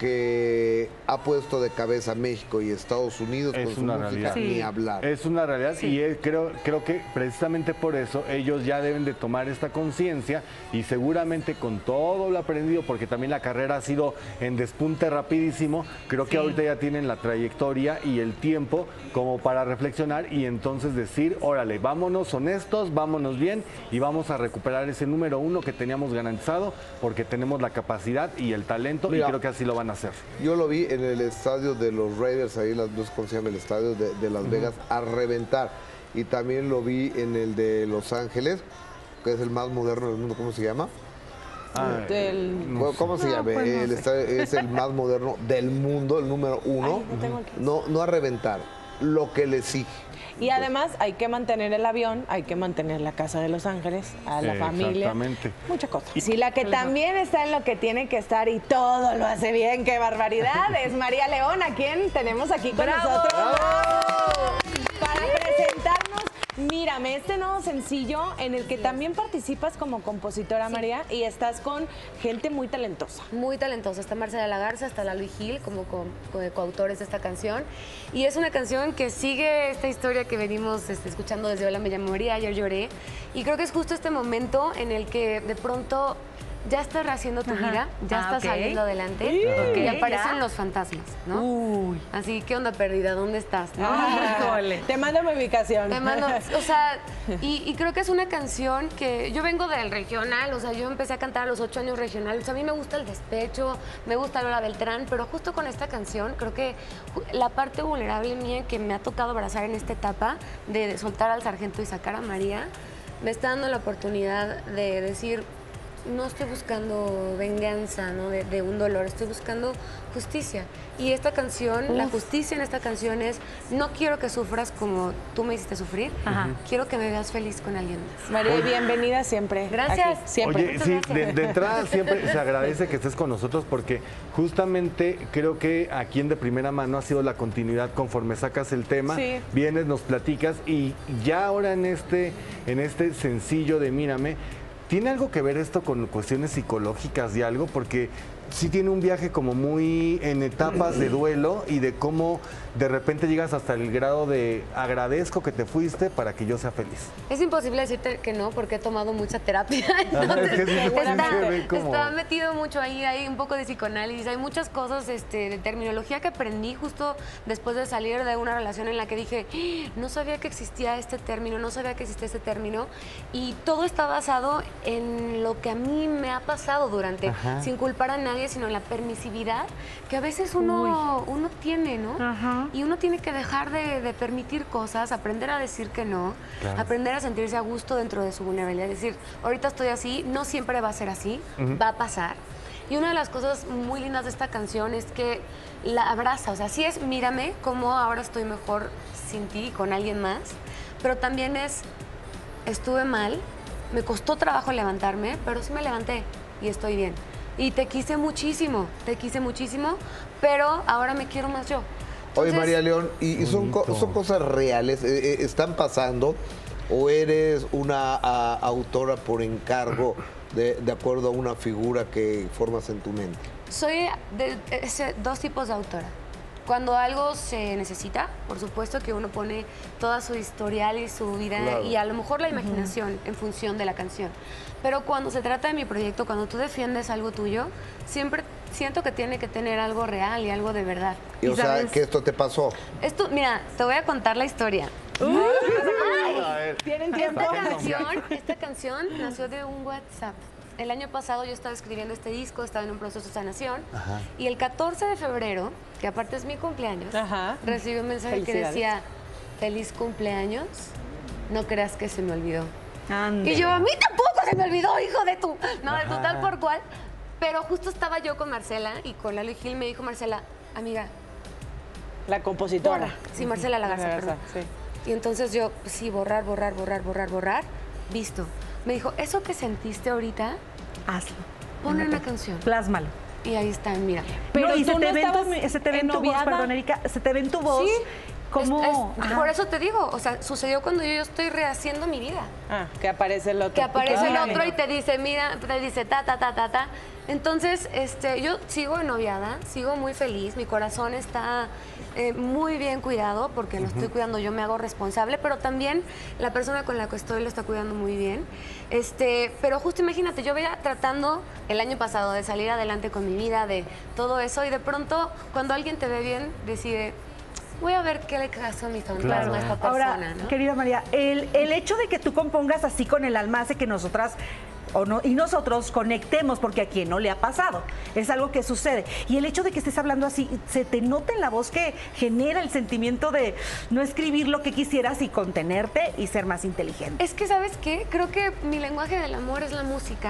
que ha puesto de cabeza México y Estados Unidos es con su una música, realidad. ni Sí. hablar. Es una realidad Sí. y es, creo, creo que precisamente por eso ellos ya deben de tomar esta conciencia y seguramente con todo lo aprendido, porque también la carrera ha sido en despunte rapidísimo, creo que sí. ahorita ya tienen la trayectoria y el tiempo como para reflexionar y entonces decir, órale, vámonos honestos, vámonos bien y vamos a recuperar ese número uno que teníamos garantizado porque tenemos la capacidad y el talento. Mira, y creo que así lo van a hacer. Yo lo vi en el estadio de los Raiders, ahí las dos, ¿cómo se llama? El estadio de, de Las Vegas, uh-huh. a reventar. Y también lo vi en el de Los Ángeles, que es el más moderno del mundo, ¿cómo se llama? Ah, del... no ¿Cómo se no, llama? Pues no el estadio es el más moderno del mundo, el número uno. Ay, no, no, no a reventar, lo que le sigue. Y además hay que mantener el avión, hay que mantener la casa de Los Ángeles, a la eh, familia. Exactamente. Muchas cosas. Y sí, la que también está en lo que tiene que estar y todo lo hace bien, qué barbaridad, es María León, a quien tenemos aquí con ¡bravo! Nosotros. ¡Bravo! Para presentarnos Mírame, este nuevo sencillo en el que también participas como compositora, sí. María, y estás con gente muy talentosa. Muy talentosa. Está Marcela Lagarza, está Lalo y Gil como co co coautores de esta canción. Y es una canción que sigue esta historia que venimos este, escuchando desde Hola, me llamo María, ayer lloré. Y creo que es justo este momento en el que de pronto ya estás rehaciendo tu Ajá. vida, ya ah, estás okay. saliendo adelante okay, y aparecen ya. los fantasmas, ¿no? Uy. Así, ¿qué onda perdida? ¿Dónde estás? ¿No? Ah, te mando mi ubicación. Te mando, o sea, y, y creo que es una canción que yo vengo del regional, o sea, yo empecé a cantar a los ocho años regional, o sea, a mí me gusta el despecho, me gusta Lola Beltrán, pero justo con esta canción creo que la parte vulnerable mía que me ha tocado abrazar en esta etapa de, de soltar al sargento y sacar a María, me está dando la oportunidad de decir, no estoy buscando venganza, ¿no? de, de un dolor, estoy buscando justicia. Y esta canción, Uf. la justicia en esta canción es, no quiero que sufras como tú me hiciste sufrir, Ajá. quiero que me veas feliz con alguien más. María, bienvenida siempre. Gracias. Aquí, siempre. Oye, sí, de, de entrada siempre se agradece que estés con nosotros porque justamente creo que aquí en De Primera Mano ha sido la continuidad conforme sacas el tema, sí. vienes, nos platicas y ya ahora en este, en este sencillo de Mírame, ¿tiene algo que ver esto con cuestiones psicológicas y algo? Porque sí tiene un viaje como muy en etapas de duelo y de cómo de repente llegas hasta el grado de agradezco que te fuiste para que yo sea feliz. Es imposible decirte que no porque he tomado mucha terapia. Entonces, es que sí, está, se ve como... está metido mucho ahí, hay un poco de psicoanálisis, hay muchas cosas este, de terminología que aprendí justo después de salir de una relación en la que dije, ¡Ah! No sabía que existía este término, no sabía que existía este término, y todo está basado en lo que a mí me ha pasado durante, Ajá. sin culpar a nadie, sino en la permisividad que a veces uno, uno tiene, ¿no? Ajá. Y uno tiene que dejar de, de permitir cosas, aprender a decir que no, claro. aprender a sentirse a gusto dentro de su vulnerabilidad. Es decir, ahorita estoy así, no siempre va a ser así, uh-huh. va a pasar. Y una de las cosas muy lindas de esta canción es que la abraza. O sea, sí es mírame cómo ahora estoy mejor sin ti, con alguien más, pero también es estuve mal, me costó trabajo levantarme, pero sí me levanté y estoy bien. Y te quise muchísimo, te quise muchísimo, pero ahora me quiero más yo. Oye, María León, ¿y, y son, co son cosas reales? Eh, ¿Están pasando? ¿O eres una a, autora por encargo de, de acuerdo a una figura que formas en tu mente? Soy de, de, de dos tipos de autora. Cuando algo se necesita, por supuesto que uno pone toda su historial y su vida claro. y a lo mejor la imaginación uh-huh. en función de la canción. Pero cuando se trata de mi proyecto, cuando tú defiendes algo tuyo, siempre siento que tiene que tener algo real y algo de verdad. Y, y o ¿sabes? sea, que esto te pasó. Esto, mira, te voy a contar la historia. Uh, Ay, ¿Tienen tiempo? Esta canción, esta canción nació de un WhatsApp. El año pasado yo estaba escribiendo este disco, estaba en un proceso de sanación. Ajá. Y el catorce de febrero, que aparte es mi cumpleaños, Ajá. recibí un mensaje que decía, feliz cumpleaños, no creas que se me olvidó. Ande. Y yo, a mí tampoco se me olvidó, hijo de tu, no, Ajá. de tu tal por cual. Pero justo estaba yo con Marcela y con Lalo y Gil, me dijo Marcela, amiga. La compositora. Borra. Sí, Marcela Lagarza, perdón. Sí. Y entonces yo, sí, borrar, borrar, borrar, borrar, borrar, visto. Me dijo, eso que sentiste ahorita, hazlo. Pon una canción. Plásmalo. Y ahí está, mira. Pero no, y se, te no ve tu, se te ve en tu voz, perdón, Erika, se te ve en tu voz. Sí. ¿Cómo? Es, es, por eso te digo, o sea, sucedió cuando yo estoy rehaciendo mi vida. Ah, que aparece el otro. Que aparece el otro y te dice, mira, te dice ta, ta, ta, ta, ta. Entonces, este, yo sigo ennoviada, sigo muy feliz, mi corazón está eh, muy bien cuidado porque lo uh-huh. estoy cuidando, yo me hago responsable, pero también la persona con la que estoy lo está cuidando muy bien. Este, pero justo imagínate, yo venía tratando el año pasado de salir adelante con mi vida, de todo eso, y de pronto, cuando alguien te ve bien, decide, voy a ver qué le caso a mi fantasma claro. a esta persona. Ahora, ¿no? querida María, el, el hecho de que tú compongas así con el alma hace que nosotras o no, y nosotros conectemos, porque a quien no le ha pasado, es algo que sucede. Y el hecho de que estés hablando así, se te nota en la voz que genera el sentimiento de no escribir lo que quisieras y contenerte y ser más inteligente. Es que, ¿sabes qué? Creo que mi lenguaje del amor es la música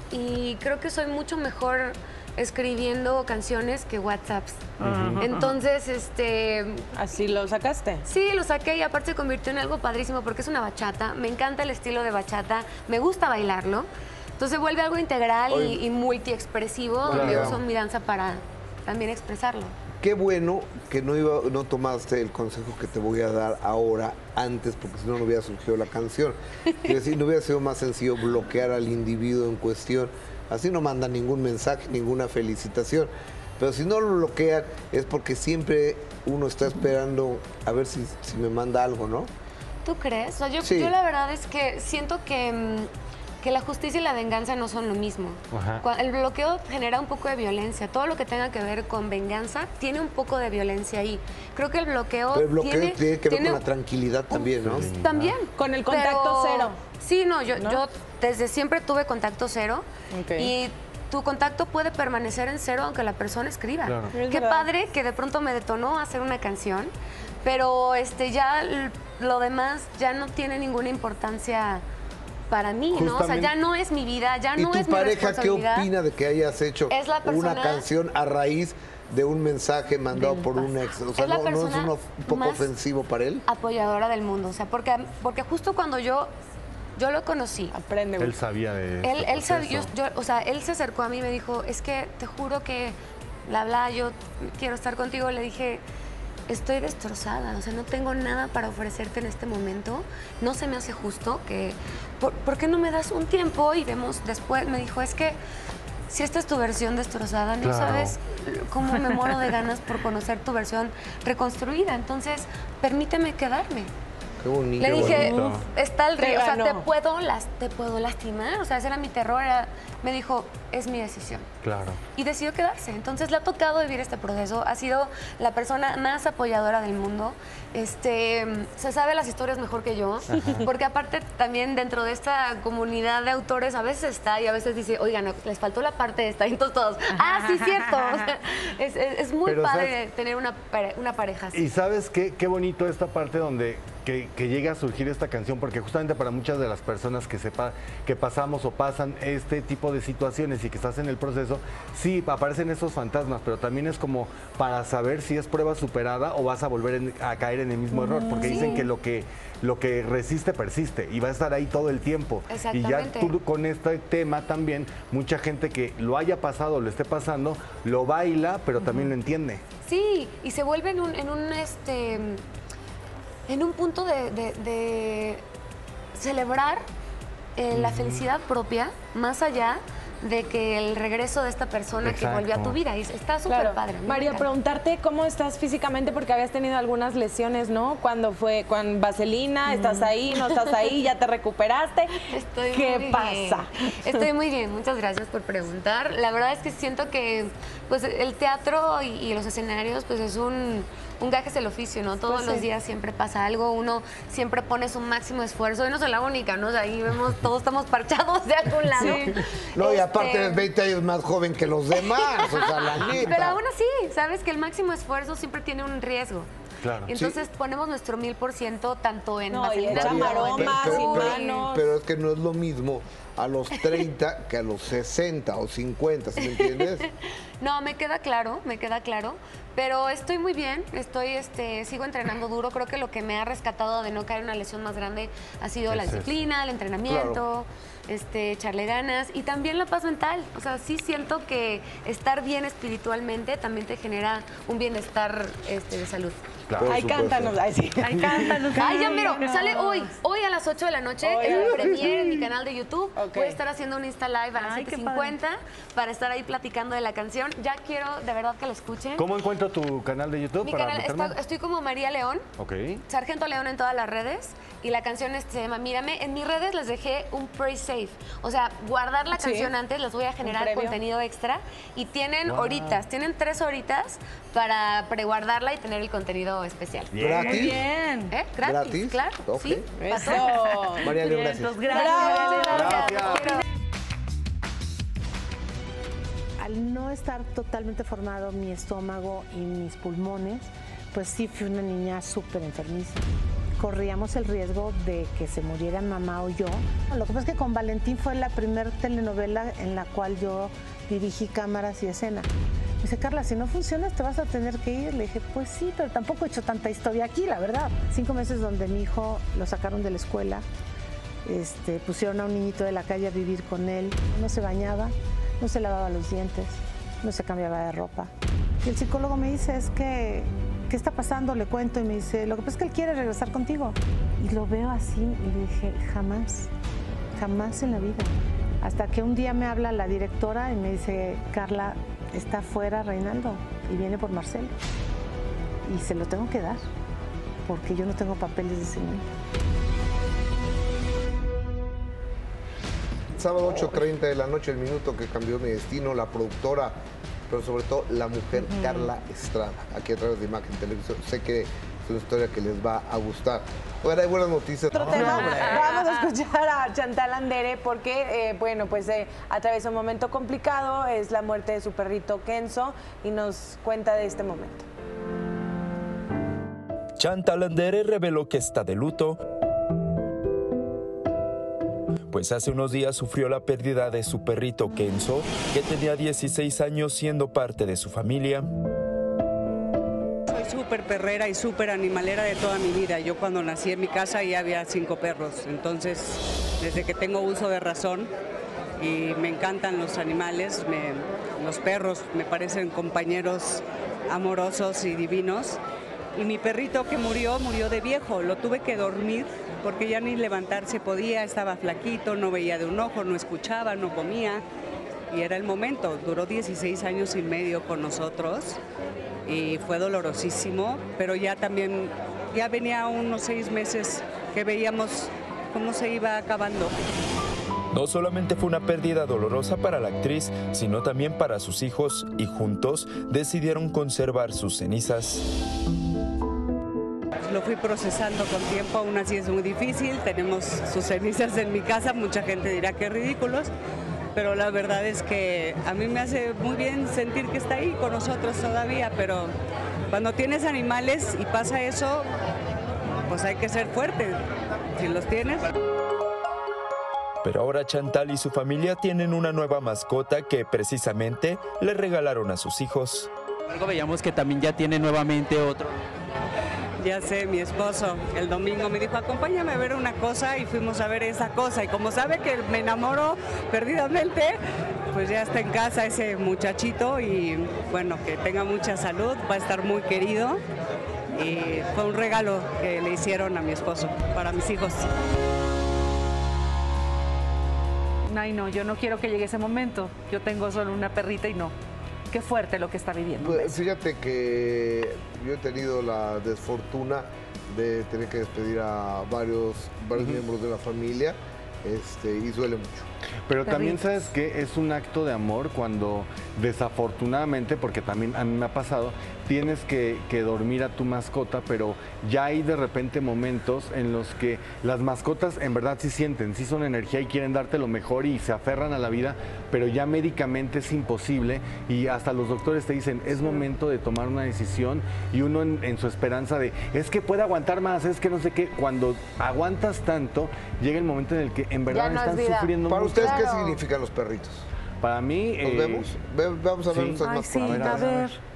y creo que soy mucho mejor escribiendo canciones que WhatsApps. Uh-huh. Entonces, este... ¿Así lo sacaste? Sí, lo saqué y aparte se convirtió en algo padrísimo porque es una bachata. Me encanta el estilo de bachata, me gusta bailarlo. Entonces vuelve algo integral y, y multiexpresivo, claro. donde uso mi danza para también expresarlo. Qué bueno que no, iba, no tomaste el consejo que te voy a dar ahora antes, porque si no, no hubiera surgido la canción. Quiero decir, no hubiera sido más sencillo bloquear al individuo en cuestión. Así no manda ningún mensaje, ninguna felicitación. Pero si no lo bloquean es porque siempre uno está esperando a ver si, si me manda algo, ¿no? ¿Tú crees? O sea, yo, sí. yo la verdad es que siento que, que la justicia y la venganza no son lo mismo. Ajá. El bloqueo genera un poco de violencia. Todo lo que tenga que ver con venganza tiene un poco de violencia ahí. Creo que el bloqueo, Pero el bloqueo tiene, tiene que ver tiene, con la tranquilidad también, ¿no? También. Con el contacto Pero, cero. Sí, no yo, ¿no? yo desde siempre tuve contacto cero. Okay. Y tu contacto puede permanecer en cero aunque la persona escriba. Claro. Qué padre que de pronto me detonó hacer una canción, pero este ya lo demás ya no tiene ninguna importancia para mí, ¿no? O sea, ya no es mi vida, ya no es mi responsabilidad. ¿Y tu pareja qué opina de que hayas hecho una canción a raíz de un mensaje mandado por un ex? O sea, ¿no, no es uno un poco ofensivo para él? Apoyadora del mundo, o sea, porque, porque justo cuando yo Yo lo conocí. Aprende. Él sabía de él, él sabía, yo, yo, o sea, él se acercó a mí y me dijo, es que te juro que, bla, bla, yo quiero estar contigo. Le dije, estoy destrozada, o sea, no tengo nada para ofrecerte en este momento. No se me hace justo que, ¿por, ¿por qué no me das un tiempo y vemos después? Me dijo, es que si esta es tu versión destrozada, no Claro. sabes cómo me muero de ganas por conocer tu versión reconstruida. Entonces, permíteme quedarme. Qué bonito. Le dije, bonito. "Uf, está el Te río, o sea, ganó. te puedo, las, te puedo lastimar". O sea, ese era mi terror. Era, me dijo, es mi decisión. Claro. Y decidió quedarse. Entonces le ha tocado vivir este proceso. Ha sido la persona más apoyadora del mundo. Este, se sabe las historias mejor que yo. Ajá. Porque aparte también dentro de esta comunidad de autores a veces está y a veces dice, oigan, no, les faltó la parte de esta. Y entonces todos, ah, sí, cierto. O sea, es, es- es muy Pero, padre ¿sabes? tener una, pare- una pareja así. Y sabes qué, qué bonito esta parte donde que, que llega a surgir esta canción, porque justamente para muchas de las personas que sepa que pasamos o pasan este tipo de situaciones y que estás en el proceso, sí aparecen esos fantasmas, pero también es como para saber si es prueba superada o vas a volver en- a caer en el mismo error, porque Sí. dicen que lo que lo que resiste persiste y va a estar ahí todo el tiempo. Y ya Exactamente. tú con este tema también, mucha gente que lo haya pasado o lo esté pasando, lo baila, pero también lo entiende. Sí, y se vuelve en un, en un, este, en un punto de, de- de celebrar eh, la felicidad propia, más allá de que el regreso de esta persona que volvió a tu Exacto. vida. Y está súper Claro. padre. a mí me María, encanta. preguntarte cómo estás físicamente porque habías tenido algunas lesiones, ¿no? Cuando fue con vaselina, estás ahí, no estás ahí, ya te recuperaste. Estoy ¿Qué muy pasa? bien. Estoy muy bien, muchas gracias por preguntar. La verdad es que siento que pues el teatro y, y los escenarios pues es un, un gaje es el oficio, ¿no? Todos Pues los sí. días siempre pasa algo, uno siempre pone su máximo esfuerzo. Y no soy la única, ¿no? O sea, ahí vemos, todos estamos parchados de algún lado. No, y Este, aparte eres veinte años más joven que los demás, o sea, la neta. Pero aún así, sabes que el máximo esfuerzo siempre tiene un riesgo. Claro. Y entonces ponemos nuestro mil por ciento tanto en No, y vaselina echa como en maromas pero, pintura. pero- pero es que no es lo mismo a los treinta que a los sesenta o cincuenta, ¿sí me entiendes? No, me queda claro, me queda claro, pero estoy muy bien, estoy, este, sigo entrenando duro, creo que lo que me ha rescatado de no caer en una lesión más grande ha sido la Es eso. disciplina, el entrenamiento, Claro. este, echarle ganas y también la paz mental, o sea, sí siento que estar bien espiritualmente también te genera un bienestar este, de salud. Claro. Ay, cántanos. Ay, sí. Ay, cántanos. Ay, ya miro, sale hoy, hoy a las ocho de la noche, Hoy en a la las premiere ocho. en mi canal de YouTube. Ok. Voy a estar haciendo un Insta Live a las Ay, siete qué cincuenta para estar ahí platicando de la canción. Ya quiero de verdad que lo escuchen. ¿Cómo encuentro tu canal de YouTube Mi para canal, meterme? está- estoy como María León, Ok. Sargento León en todas las redes y la canción este, se llama Mírame. En mis redes les dejé un pre-save, o sea, guardar la Sí. canción antes, les voy a generar previo. contenido extra y tienen Wow. horitas, tienen tres horitas para preguardarla y tener el contenido especial. Bien. ¿Gratis? Muy bien. ¿Eh? Gratis, ¿Gratis? claro. Ok. Sí. Eso. María León, gracias. Vientos, gracias. Gracias. Al no estar totalmente formado mi estómago y mis pulmones, pues sí fui una niña súper enfermiza. Corríamos el riesgo de que se muriera mamá o yo. Lo que pasa es que con Valentín fue la primera telenovela en la cual yo dirigí cámaras y escena. Me dice, Carla, si no funcionas te vas a tener que ir. Le dije, pues sí, pero tampoco he hecho tanta historia aquí, la verdad. Cinco meses donde mi hijo lo sacaron de la escuela, este, pusieron a un niñito de la calle a vivir con él, no se bañaba, no se lavaba los dientes, no se cambiaba de ropa. Y el psicólogo me dice, es que, ¿qué está pasando? Le cuento y me dice, lo que pasa es que él quiere regresar contigo. Y lo veo así y dije, jamás, jamás en la vida. Hasta que un día me habla la directora y me dice, Carla, está fuera Reinaldo y viene por Marcelo. Y se lo tengo que dar, porque yo no tengo papeles de ese niño. Sábado ocho treinta de la noche, el minuto que cambió mi destino, la productora, pero sobre todo la mujer Carla Estrada, aquí a través de Imagen Televisión. Sé que es una historia que les va a gustar. Oigan, hay buenas noticias. Otro tema, vamos a escuchar a Chantal Andere porque, eh, bueno, pues eh, atravesó un momento complicado, es la muerte de su perrito Kenzo y nos cuenta de este momento. Chantal Andere reveló que está de luto, pues hace unos días sufrió la pérdida de su perrito Kenzo, que tenía dieciséis años siendo parte de su familia. Soy súper perrera y súper animalera de toda mi vida. Yo cuando nací en mi casa ya había cinco perros, entonces desde que tengo uso de razón y me encantan los animales, me- los perros me parecen compañeros amorosos y divinos. Y mi perrito que murió, murió de viejo, lo tuve que dormir porque ya ni levantarse podía, estaba flaquito, no veía de un ojo, no escuchaba, no comía. y era el momento. Duró dieciséis años y medio con nosotros y fue dolorosísimo, pero ya también, ya venía unos seis meses que veíamos cómo se iba acabando. No solamente fue una pérdida dolorosa para la actriz, sino también para sus hijos, y juntos decidieron conservar sus cenizas. Lo fui procesando con tiempo, aún así es muy difícil. Tenemos sus cenizas en mi casa, mucha gente dirá que ridículos, pero la verdad es que a mí me hace muy bien sentir que está ahí con nosotros todavía, pero cuando tienes animales y pasa eso, pues hay que ser fuerte, si los tienes. Pero ahora Chantal y su familia tienen una nueva mascota que precisamente le regalaron a sus hijos. Luego veíamos que también ya tiene nuevamente otro. Ya sé, mi esposo el domingo me dijo, acompáñame a ver una cosa, y fuimos a ver esa cosa, y como sabe que me enamoro perdidamente, pues ya está en casa ese muchachito, y bueno, que tenga mucha salud, va a estar muy querido, y fue un regalo que le hicieron a mi esposo para mis hijos. Ay, no, yo no quiero que llegue ese momento. Yo tengo solo una perrita y no. Qué fuerte lo que está viviendo. Pues, fíjate que yo he tenido la desfortuna de tener que despedir a varios, varios uh-huh. miembros de la familia, este, y duele mucho. Pero también sabes que es un acto de amor cuando desafortunadamente, porque también a mí me ha pasado, tienes que, que dormir a tu mascota, pero ya hay de repente momentos en los que las mascotas en verdad sí sienten, sí son energía y quieren darte lo mejor y se aferran a la vida, pero ya médicamente es imposible y hasta los doctores te dicen, es momento de tomar una decisión, y uno en, en su esperanza de, es que puede aguantar más, es que no sé qué, cuando aguantas tanto, llega el momento en el que en verdad no están sufriendo Para mucho. ustedes, ¿qué significan los perritos? Para mí... ¿Nos eh, vemos? Ve, vamos a ver sí. ustedes Ay, más sí, por a ver.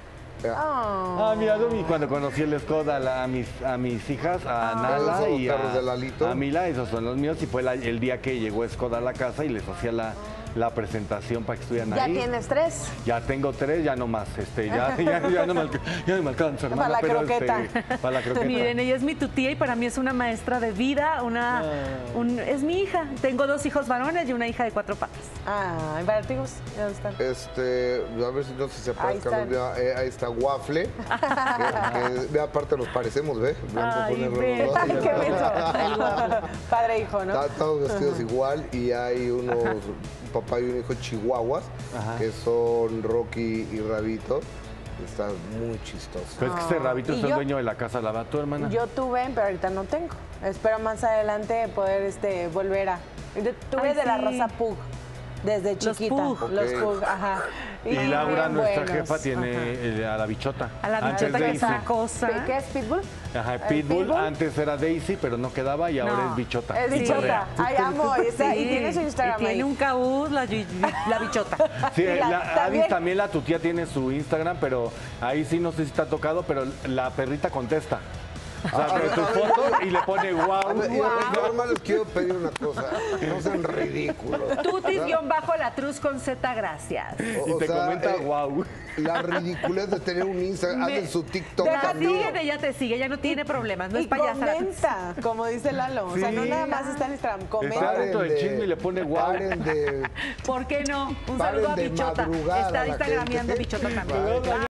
Ah, mira, Domi, cuando conocí el Skoda a, la- a mis, a mis hijas, a Ah. Nala Esos son los y perros de a, Lalito. a Mila, esos son los míos, y fue la- el día que llegó Skoda a la casa y les hacía la, la presentación para que estuvieran ¿Ya ahí. tienes tres? Ya tengo tres, ya no más, este, ya, ya, ya no me, alca- ya no me alcanza, hermana. Para la pero, croqueta. este, para la croqueta. Miren, ella es mi tutía y para mí es una maestra de vida, una, un- es mi hija. Tengo dos hijos varones y una hija de cuatro patas. Ah, ¿para ti dónde están? Este, a ver si no sé si se Ahí aparezcan. están. Mira, eh, ahí está Waffle. que, que, ve, aparte nos parecemos, ¿ve? Blanco Ay, con negro. ve. los dos. Ay, qué beso. Padre e hijo, ¿no? Está- Todos vestidos igual, y hay unos, un papá y un hijo chihuahuas, Ajá. que son Rocky y Rabito. Están muy chistosos. Pero es que este rabito ¿Y es el yo? dueño de la casa, la va tu hermana. Yo tuve, pero ahorita no tengo. Espero más adelante poder este, volver a... Yo tuve Ay, de la sí. raza Pug, desde Los chiquita. Pug. Los Ok. Pug, ajá. Y Laura, bien nuestra buenos. jefa, tiene Ajá. eh, a la bichota. A la Antes bichota, que es Daisy. una cosa. ¿Qué es Pitbull? Ajá, ¿El Pitbull, Pitbull? antes era Daisy, pero no quedaba, y ahora No. es bichota. Es bichota. Ay, amo. Y, está- y Sí. tiene su Instagram Y tiene ahí. un cabuz, la, yu- la bichota. Sí, Y la- la, Adis también- también, la tu tía tiene su Instagram, pero ahí sí no sé si está tocado, pero la perrita contesta. O sea, A que ver, tus a ver, fotos yo- y le pone wow. A ver, yo nada más les quiero pedir una cosa. No sean ridículos. Tutis-la Truz con Z, gracias. O- Y o te sea, comenta eh, wow. La ridiculez de tener un Instagram, Me- hacen su TikTok Te también. siguen, ella te sigue, ella no tiene problemas, no Y es payasa. comenta, como dice Lalo. O sea, no Sí. nada más está en Instagram, Está comenta. dentro del chisme y le pone wow. Paren de... ¿Por qué no? Un Paren saludo a de Bichota. madrugar a Está la instagrameando gente. Bichota Bye. también.